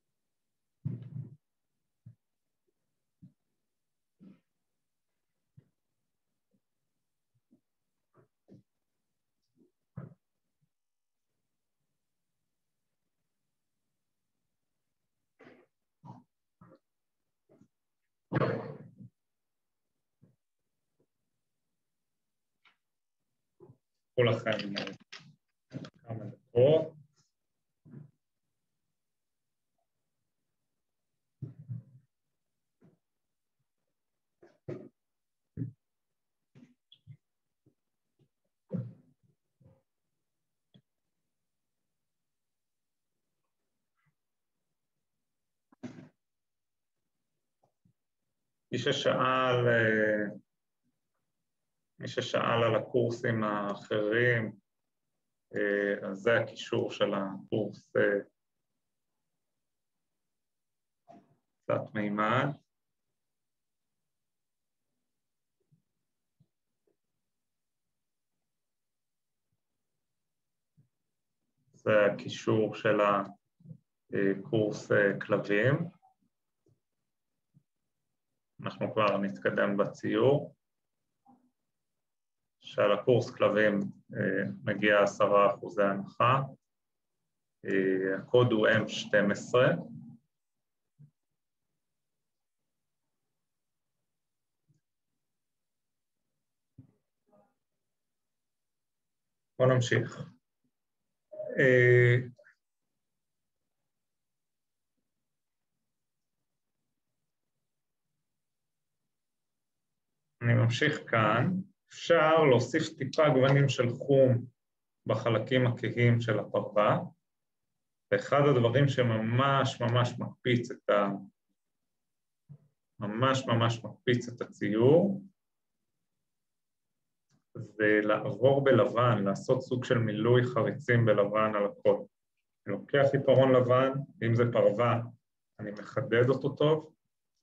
קחו לכם כמה דקות. מי ששאל על הקורסים האחרים, אז זה הקישור של הקורס תלת מימד. זה הקישור של הקורס כלבים. אנחנו כבר נתקדם בציור. שעל הקורס כלבים מגיע 10% הנחה. הקוד הוא M12. בואו נמשיך. אני ממשיך כאן. אפשר להוסיף טיפה גוונים של חום בחלקים הכהים של הפרווה, ואחד הדברים שממש ממש מקפיץ את הציור, זה לעבור בלבן, לעשות סוג של מילוי חריצים בלבן על הכל. אני לוקח עיפרון לבן, אם זה פרווה, אני מחדד אותו טוב.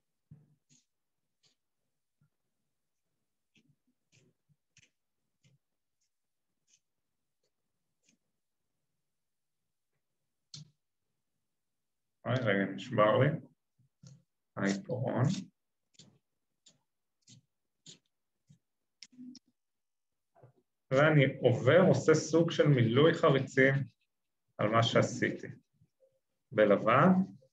רגע, נשבר לי. העיפרון. ואני עובר, עושה סוג של מילוי חריצים על מה שעשיתי. בלבן,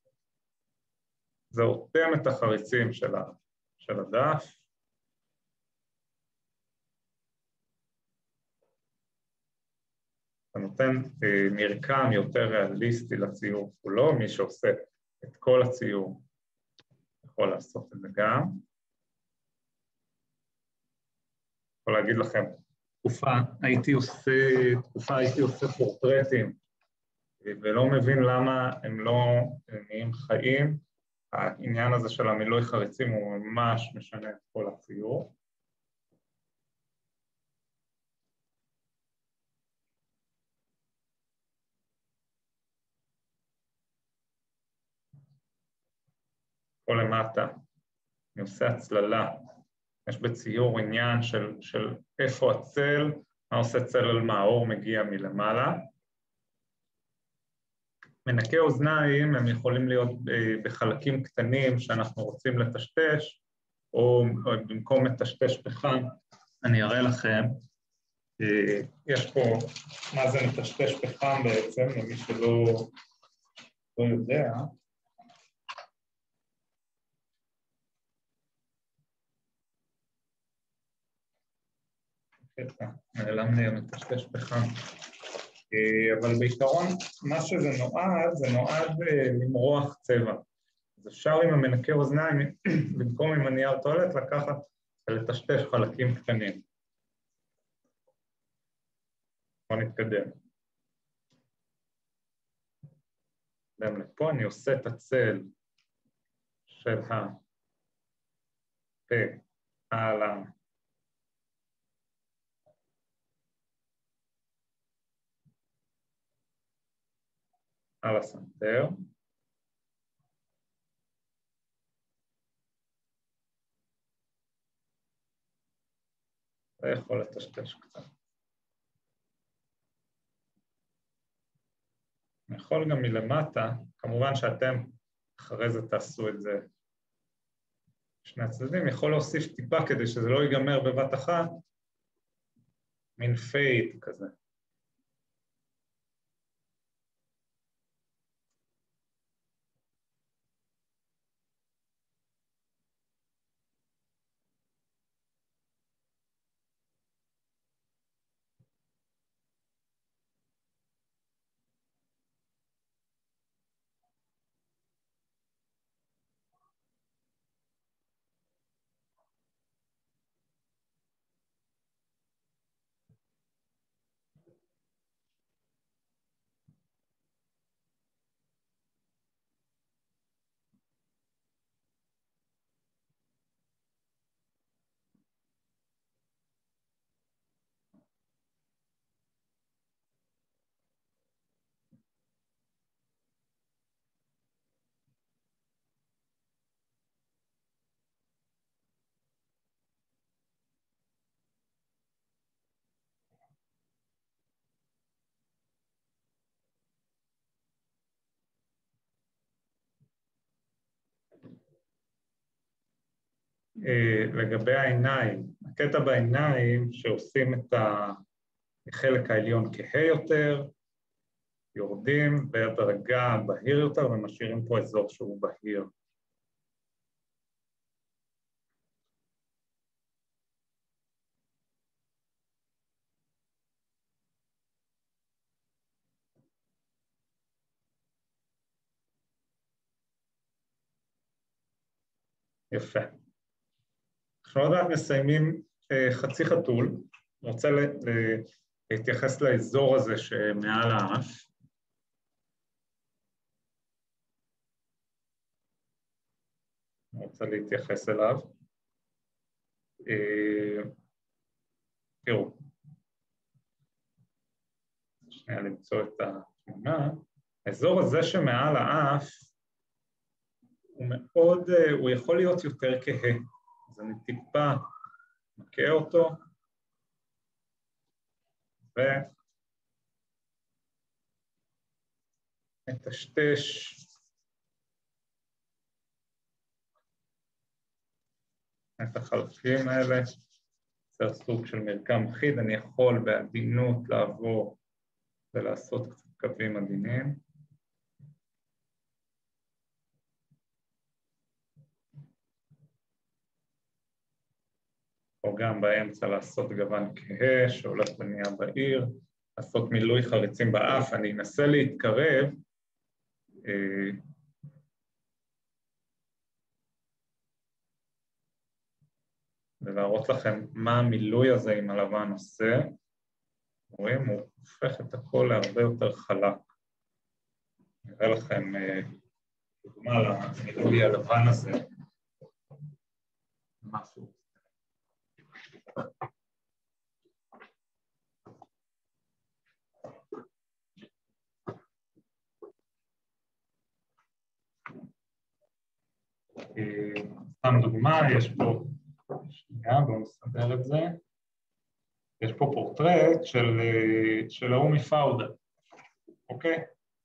זה אוטם את החריצים של הדף. זה נותן מרקם יותר ריאליסטי לציור כולו, מי שעושה את כל הציור יכול לעשות את זה גם. יכול להגיד לכם, תקופה הייתי עושה פורטרטים, ולא מבין למה הם לא נהיים חיים. העניין הזה של המילוי חריצים הוא ממש משנה את כל הציור. פה למטה, אני עושה הצללה. יש בציור עניין של איפה הצל, מה עושה צל על מה, האור מגיע מלמעלה. מנקי אוזניים הם יכולים להיות בחלקים קטנים שאנחנו רוצים לטשטש, או במקום לטשטש פחם, אני אראה לכם. יש פה, מה זה לטשטש פחם בעצם, למי שלא יודע. נעלם לי המטשטש פחם. אבל בעיקרון, מה שזה נועד, זה נועד למרוח צבע. אז אפשר עם המנקי אוזניים, במקום עם הנייר טואלט, לקחת ולטשטש חלקים קטנים. בואו נתקדם. גם לפה אני עושה את הצל של הפה על הסנטר. זה יכול לטשטש קצת. אני יכול גם מלמטה, כמובן שאתם אחרי זה תעשו את זה שני הצדדים, יכול להוסיף טיפה כדי שזה לא ייגמר בבת אחת, מין פייד כזה. לגבי העיניים, הקטע בעיניים שעושים את החלק העליון כהה יותר, יורדים בהדרגה בהיר יותר ומשאירים פה אזור שהוא בהיר. יפה. אנחנו עוד מעט מסיימים חצי חתול, אני רוצה להתייחס לאזור הזה שמעל האף. אני רוצה להתייחס אליו. תראו, שנייה למצוא את התמונה. האזור הזה שמעל האף, הוא יכול להיות יותר כהה, אז אני טיפה מכה אותו, ומטשטש את החלקים האלה, זה סוג של מרקם אחיד, אני יכול בעדינות לעבור ולעשות קצת קווים עדינים. או גם באמצע לעשות גוון כהה שהולך ונהיה בעיר, לעשות מילוי חריצים באף, אני אנסה להתקרב, ולהראות לכם מה המילוי הזה עם הלבן עושה. רואים, הוא הופך את הכל להרבה יותר חלק. נראה לכם דוגמה למילוי הלבן הזה. משהו. סתם דוגמה, יש פה, שנייה, בואו נסדר את זה. יש פה פורטרט של ההוא מפאודה, אוקיי?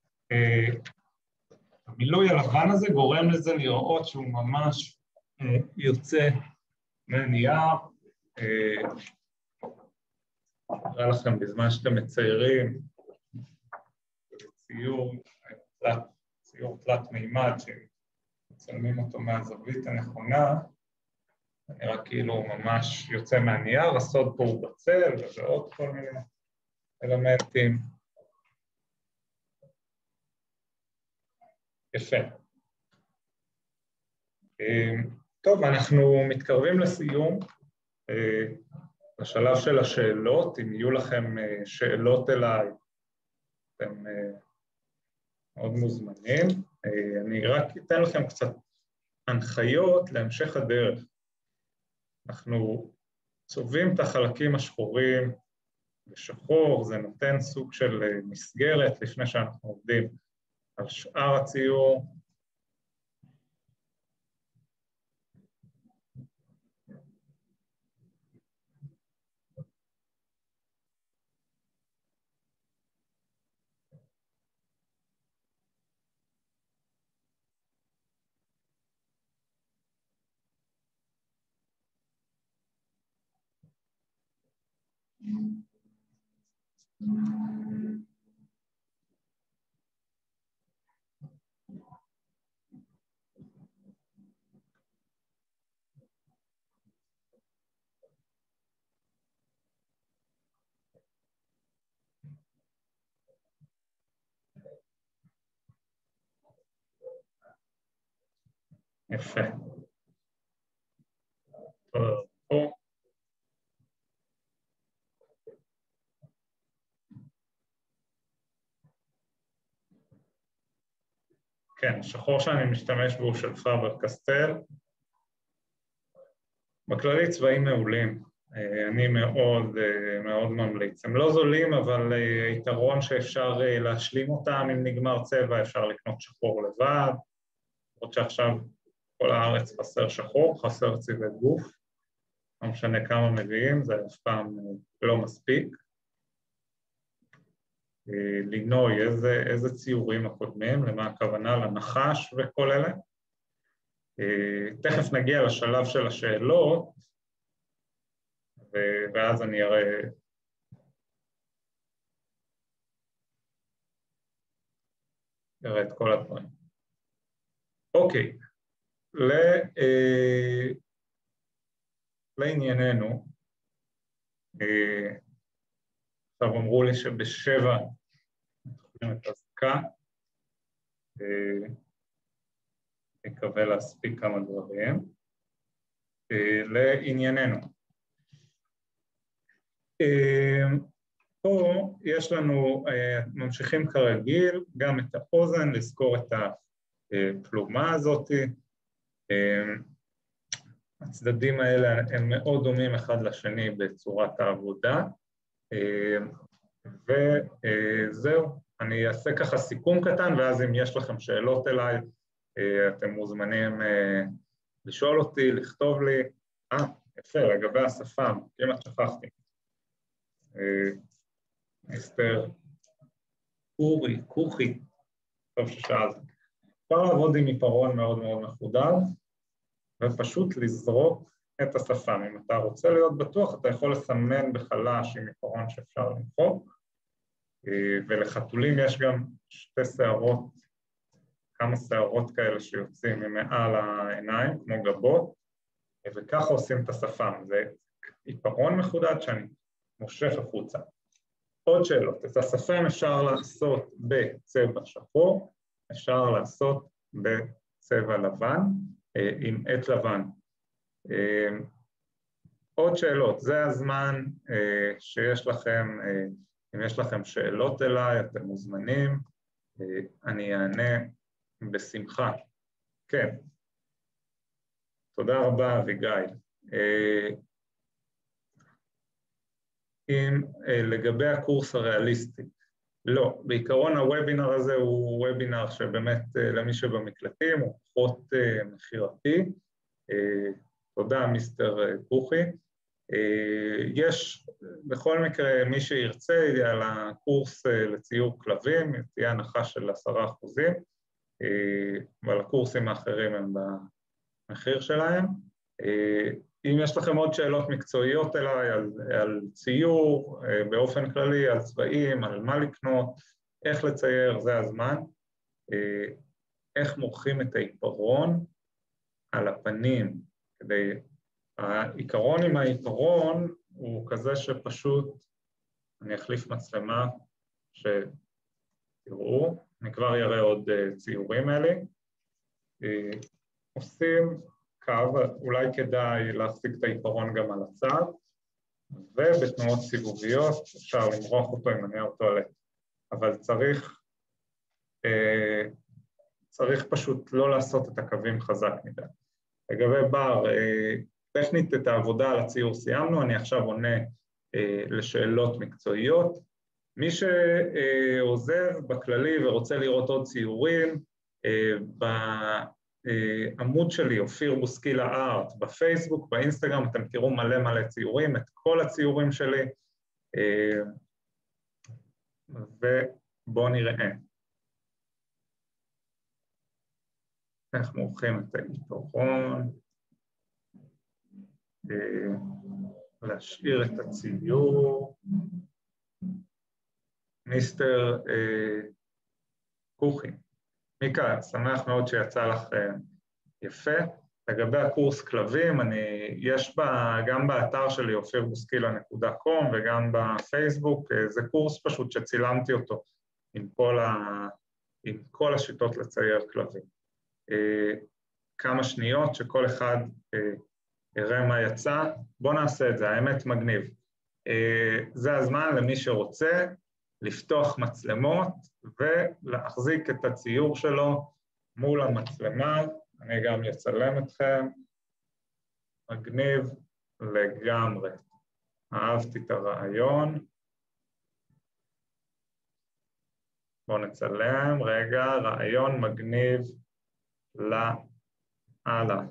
המילוי הלבן הזה גורם לזה לראות שהוא ממש יוצא מנייר. נראה לכם בזמן שאתם מציירים ציור תלת מימד שמצלמים אותו מהזווית הנכונה, נראה כאילו הוא ממש יוצא מהנייר, הסוד פה הוא בצל ועוד כל מיני אלמנטים. יפה. טוב, אנחנו מתקרבים לסיום, לשלב של השאלות. אם יהיו לכם שאלות אליי, אתם מאוד מוזמנים. אני רק אתן לכם קצת הנחיות להמשך הדרך. אנחנו צובעים את החלקים השחורים בשחור, זה נותן סוג של מסגרת לפני שאנחנו עובדים על שאר הציור. יפה. פה. כן, השחור שאני משתמש בו של פאבר קסטל. בכללי צבעים מעולים, אני מאוד ממליץ. הם לא זולים, אבל היתרון שאפשר להשלים אותם אם נגמר צבע, אפשר לקנות שחור לבד, עוד שעכשיו כל הארץ חסר שחור, חסר צבעי גוף, לא משנה כמה מביאים, זה אף פעם לא מספיק. לינוי, איזה ציורים הקודמים, למה הכוונה, לנחש וכל אלה. תכף נגיע לשלב של השאלות, ואז אני אראה את כל הדברים. אוקיי, לענייננו, עכשיו אמרו לי שבשבע מתחילים את הזקה, נקווה להספיק כמה דברים. לענייננו. פה יש לנו, ממשיכים כרגיל, גם את האוזן, לזכור את הפלומה הזאת. הצדדים האלה הם מאוד דומים אחד לשני בצורת העבודה. וזהו, אני אעשה ככה סיכום קטן, ואז אם יש לכם שאלות אליי, אתם מוזמנים לשאול אותי, לכתוב לי. יפה, לגבי השפם, כמעט שכחתי. מיסטר כוכי, טוב ששאלת. אפשר לעבוד עם עיפרון מאוד מאוד מחודד, ופשוט לזרוק את השפם. אם אתה רוצה להיות בטוח, אתה יכול לסמן בחלש עם עיפרון שאפשר למחוק, ולחתולים יש גם שתי שערות, כמה שערות כאלה שיוצאים ממעל העיניים, כמו גבות, וככה עושים את השפם. זה עיפרון מחודד שאני מושך החוצה. עוד שאלות, את השפם אפשר לעשות בצבע שחור, אפשר לעשות בצבע לבן, עם עט לבן. עוד שאלות, זה הזמן שיש לכם, אם יש לכם שאלות אליי, אתם מוזמנים, אני אענה בשמחה. כן. תודה רבה, אביגיל. לגבי הקורס הריאליסטי, לא, בעיקרון הוובינר הזה הוא וובינר שבאמת למי שבמקלטים הוא פחות מחירתי. תודה, מיסטר כוכי. יש בכל מקרה מי שירצה על הקורס לציור כלבים, תהיה הנחה של 10%, אבל הקורסים האחרים הם במחיר שלהם. אם יש לכם עוד שאלות מקצועיות אליי על ציור, באופן כללי, על צבעים, על מה לקנות, איך לצייר, זה הזמן. איך מורחים את העיפרון על הפנים. העיקרון עם העיפרון הוא כזה שפשוט, אני אחליף מצלמה שתראו, אני כבר אראה עוד ציורים האלה. עושים קו, אולי כדאי להחזיק את העיפרון גם על הצד, ובתנועות סיבוביות אפשר למרוח אותו עם הנייר טואלט, אבל צריך פשוט לא לעשות את הקווים חזק מדי. לגבי בר, טכנית את העבודה על הציור סיימנו, אני עכשיו עונה לשאלות מקצועיות. מי שעוזב בכללי ורוצה לראות עוד ציורים, בעמוד שלי, אופיר בוסקילה ארט, בפייסבוק, באינסטגרם, אתם תראו מלא ציורים, את כל הציורים שלי, ובואו נראה. איך מורחים את העיפרון, להשאיר את הציור. מיסטר כוכי, מיקה, שמח מאוד שיצא לך יפה. לגבי הקורס כלבים, יש גם באתר שלי ofirbusquilla.com וגם בפייסבוק, זה קורס פשוט שצילמתי אותו עם כל השיטות לצייר כלבים. כמה שניות שכל אחד יראה מה יצא, בואו נעשה את זה, האמת מגניב. זה הזמן למי שרוצה לפתוח מצלמות ולהחזיק את הציור שלו מול המצלמה. אני גם אצלם אתכם, מגניב לגמרי. אהבתי את הרעיון. בואו נצלם, רגע, רעיון מגניב להלאה.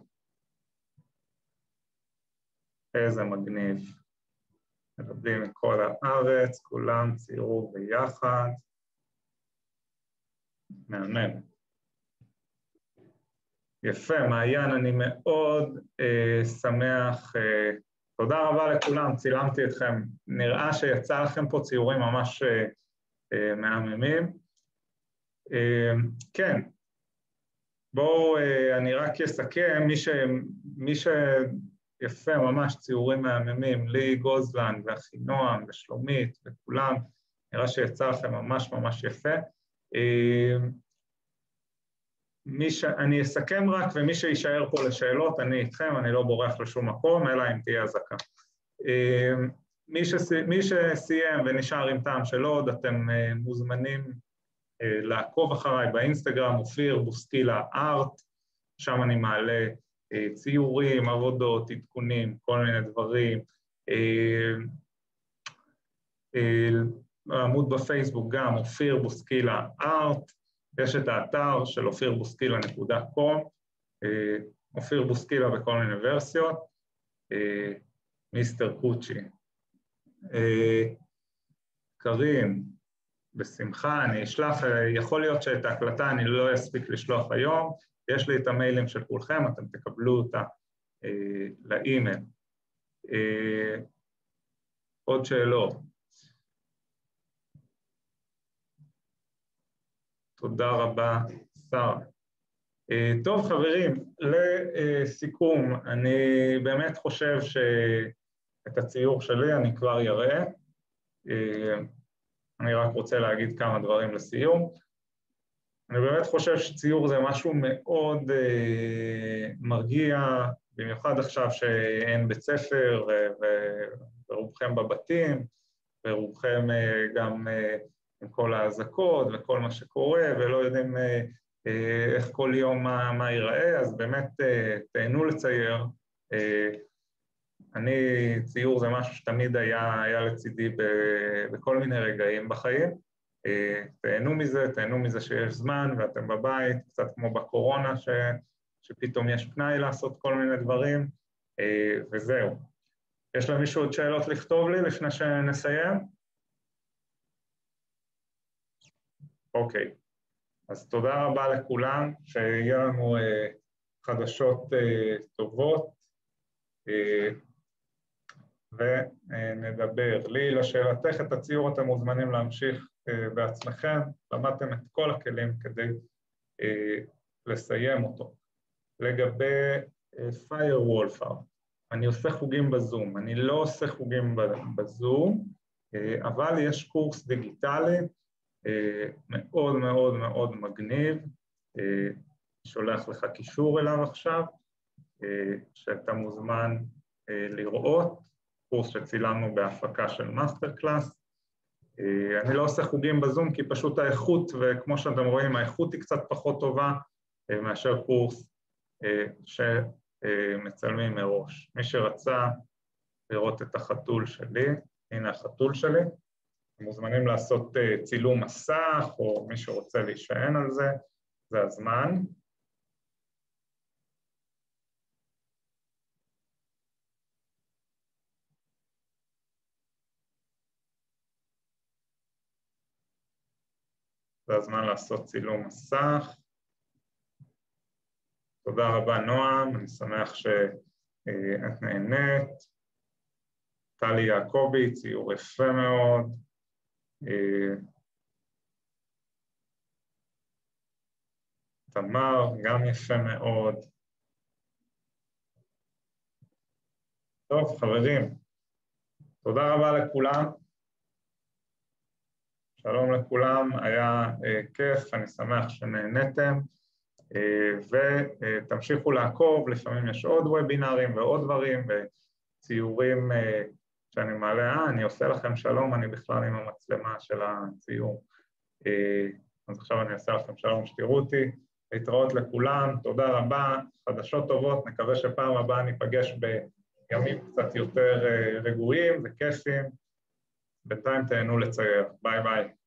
איזה מגניב. ילדים מכל הארץ, כולם ציירו ביחד. מהמם. יפה, מעיין, אני מאוד שמח. תודה רבה לכולם, צילמתי אתכם. נראה שיצא לכם פה ציורים ממש מהממים. כן, בואו, אני רק אסכם, מי שיפה, ממש ציורים מהממים, לי גוזלן ואחינועם ושלומית וכולם, נראה שיצא לכם ממש יפה. אני אסכם רק, ומי שישאר פה לשאלות, אני איתכם, אני לא בורח לשום מקום, אלא אם תהיה הזקה. מי שסיים ונשאר עם טעם של עוד, אתם מוזמנים לעקוב אחריי באינסטגרם, אופיר בוסקילה ארט, שם אני מעלה ציורים, עבודות, עדכונים, כל מיני דברים. בעמוד בפייסבוק גם אופיר בוסקילה ארט, יש את האתר של ofirbusquilla.com, אופיר בוסקילה בכל מיני ורסיות, מיסטר קוצ'י. קרין, בשמחה, אני אשלח, יכול להיות שאת ההקלטה אני לא אספיק לשלוח היום, יש לי את המיילים של כולכם, אתם תקבלו אותה לאימייל. עוד שאלות? תודה רבה, שרה. טוב חברים, לסיכום, אני באמת חושב שאת הציור שלי אני כבר יראה. אני רק רוצה להגיד כמה דברים לסיום. אני באמת חושב שציור זה משהו מאוד מרגיע, במיוחד עכשיו שאין בית ספר ורובכם בבתים, ורובכם גם עם כל ההזקות וכל מה שקורה, ולא יודעים איך כל יום מה ייראה, אז באמת תהנו לצייר. ציור זה משהו שתמיד היה לצידי בכל מיני רגעים בחיים. תהנו מזה שיש זמן ואתם בבית, קצת כמו בקורונה שפתאום יש פנאי לעשות כל מיני דברים, וזהו. יש למישהו עוד שאלות לכתוב לי לפני שנסיים? אוקיי, אז תודה רבה לכולם, שיהיה לנו חדשות טובות, ונדבר. לי, לשאלתך את הציור אתם מוזמנים להמשיך בעצמכם, למדתם את כל הכלים כדי לסיים אותו. לגבי Firewall Farm, אני עושה חוגים בזום, אני לא עושה חוגים בזום, אבל יש קורס דיגיטלי מאוד מאוד מאוד מגניב, שולח לך קישור אליו עכשיו, שאתה מוזמן לראות, קורס שצילמנו בהפקה של מאסטר קלאס. אני לא עושה חוגים בזום כי פשוט האיכות, וכמו שאתם רואים, האיכות היא קצת פחות טובה מאשר קורס שמצלמים מראש. מי שרצה לראות את החתול שלי, הנה החתול שלי, מוזמנים לעשות צילום מסך, או מי שרוצה להישען על זה, זה הזמן. זה הזמן לעשות צילום מסך. תודה רבה נועם, אני שמח שאת נהנית. טלי יעקבי, ציור יפה מאוד. תמר, גם יפה מאוד. טוב, חברים, תודה רבה לכולם. שלום לכולם, היה כיף, אני שמח שנהנתם, ותמשיכו לעקוב, לפעמים יש עוד וובינרים ועוד דברים, וציורים שאני מעלה, אני עושה לכם שלום, אני בכלל עם המצלמה של הציור, אז עכשיו אני אעשה לכם שלום שתראו אותי, להתראות לכולם, תודה רבה, חדשות טובות, נקווה שפעם הבאה ניפגש בימים קצת יותר רגועים וכיפים, בינתיים תהנו לצייר, ביי ביי.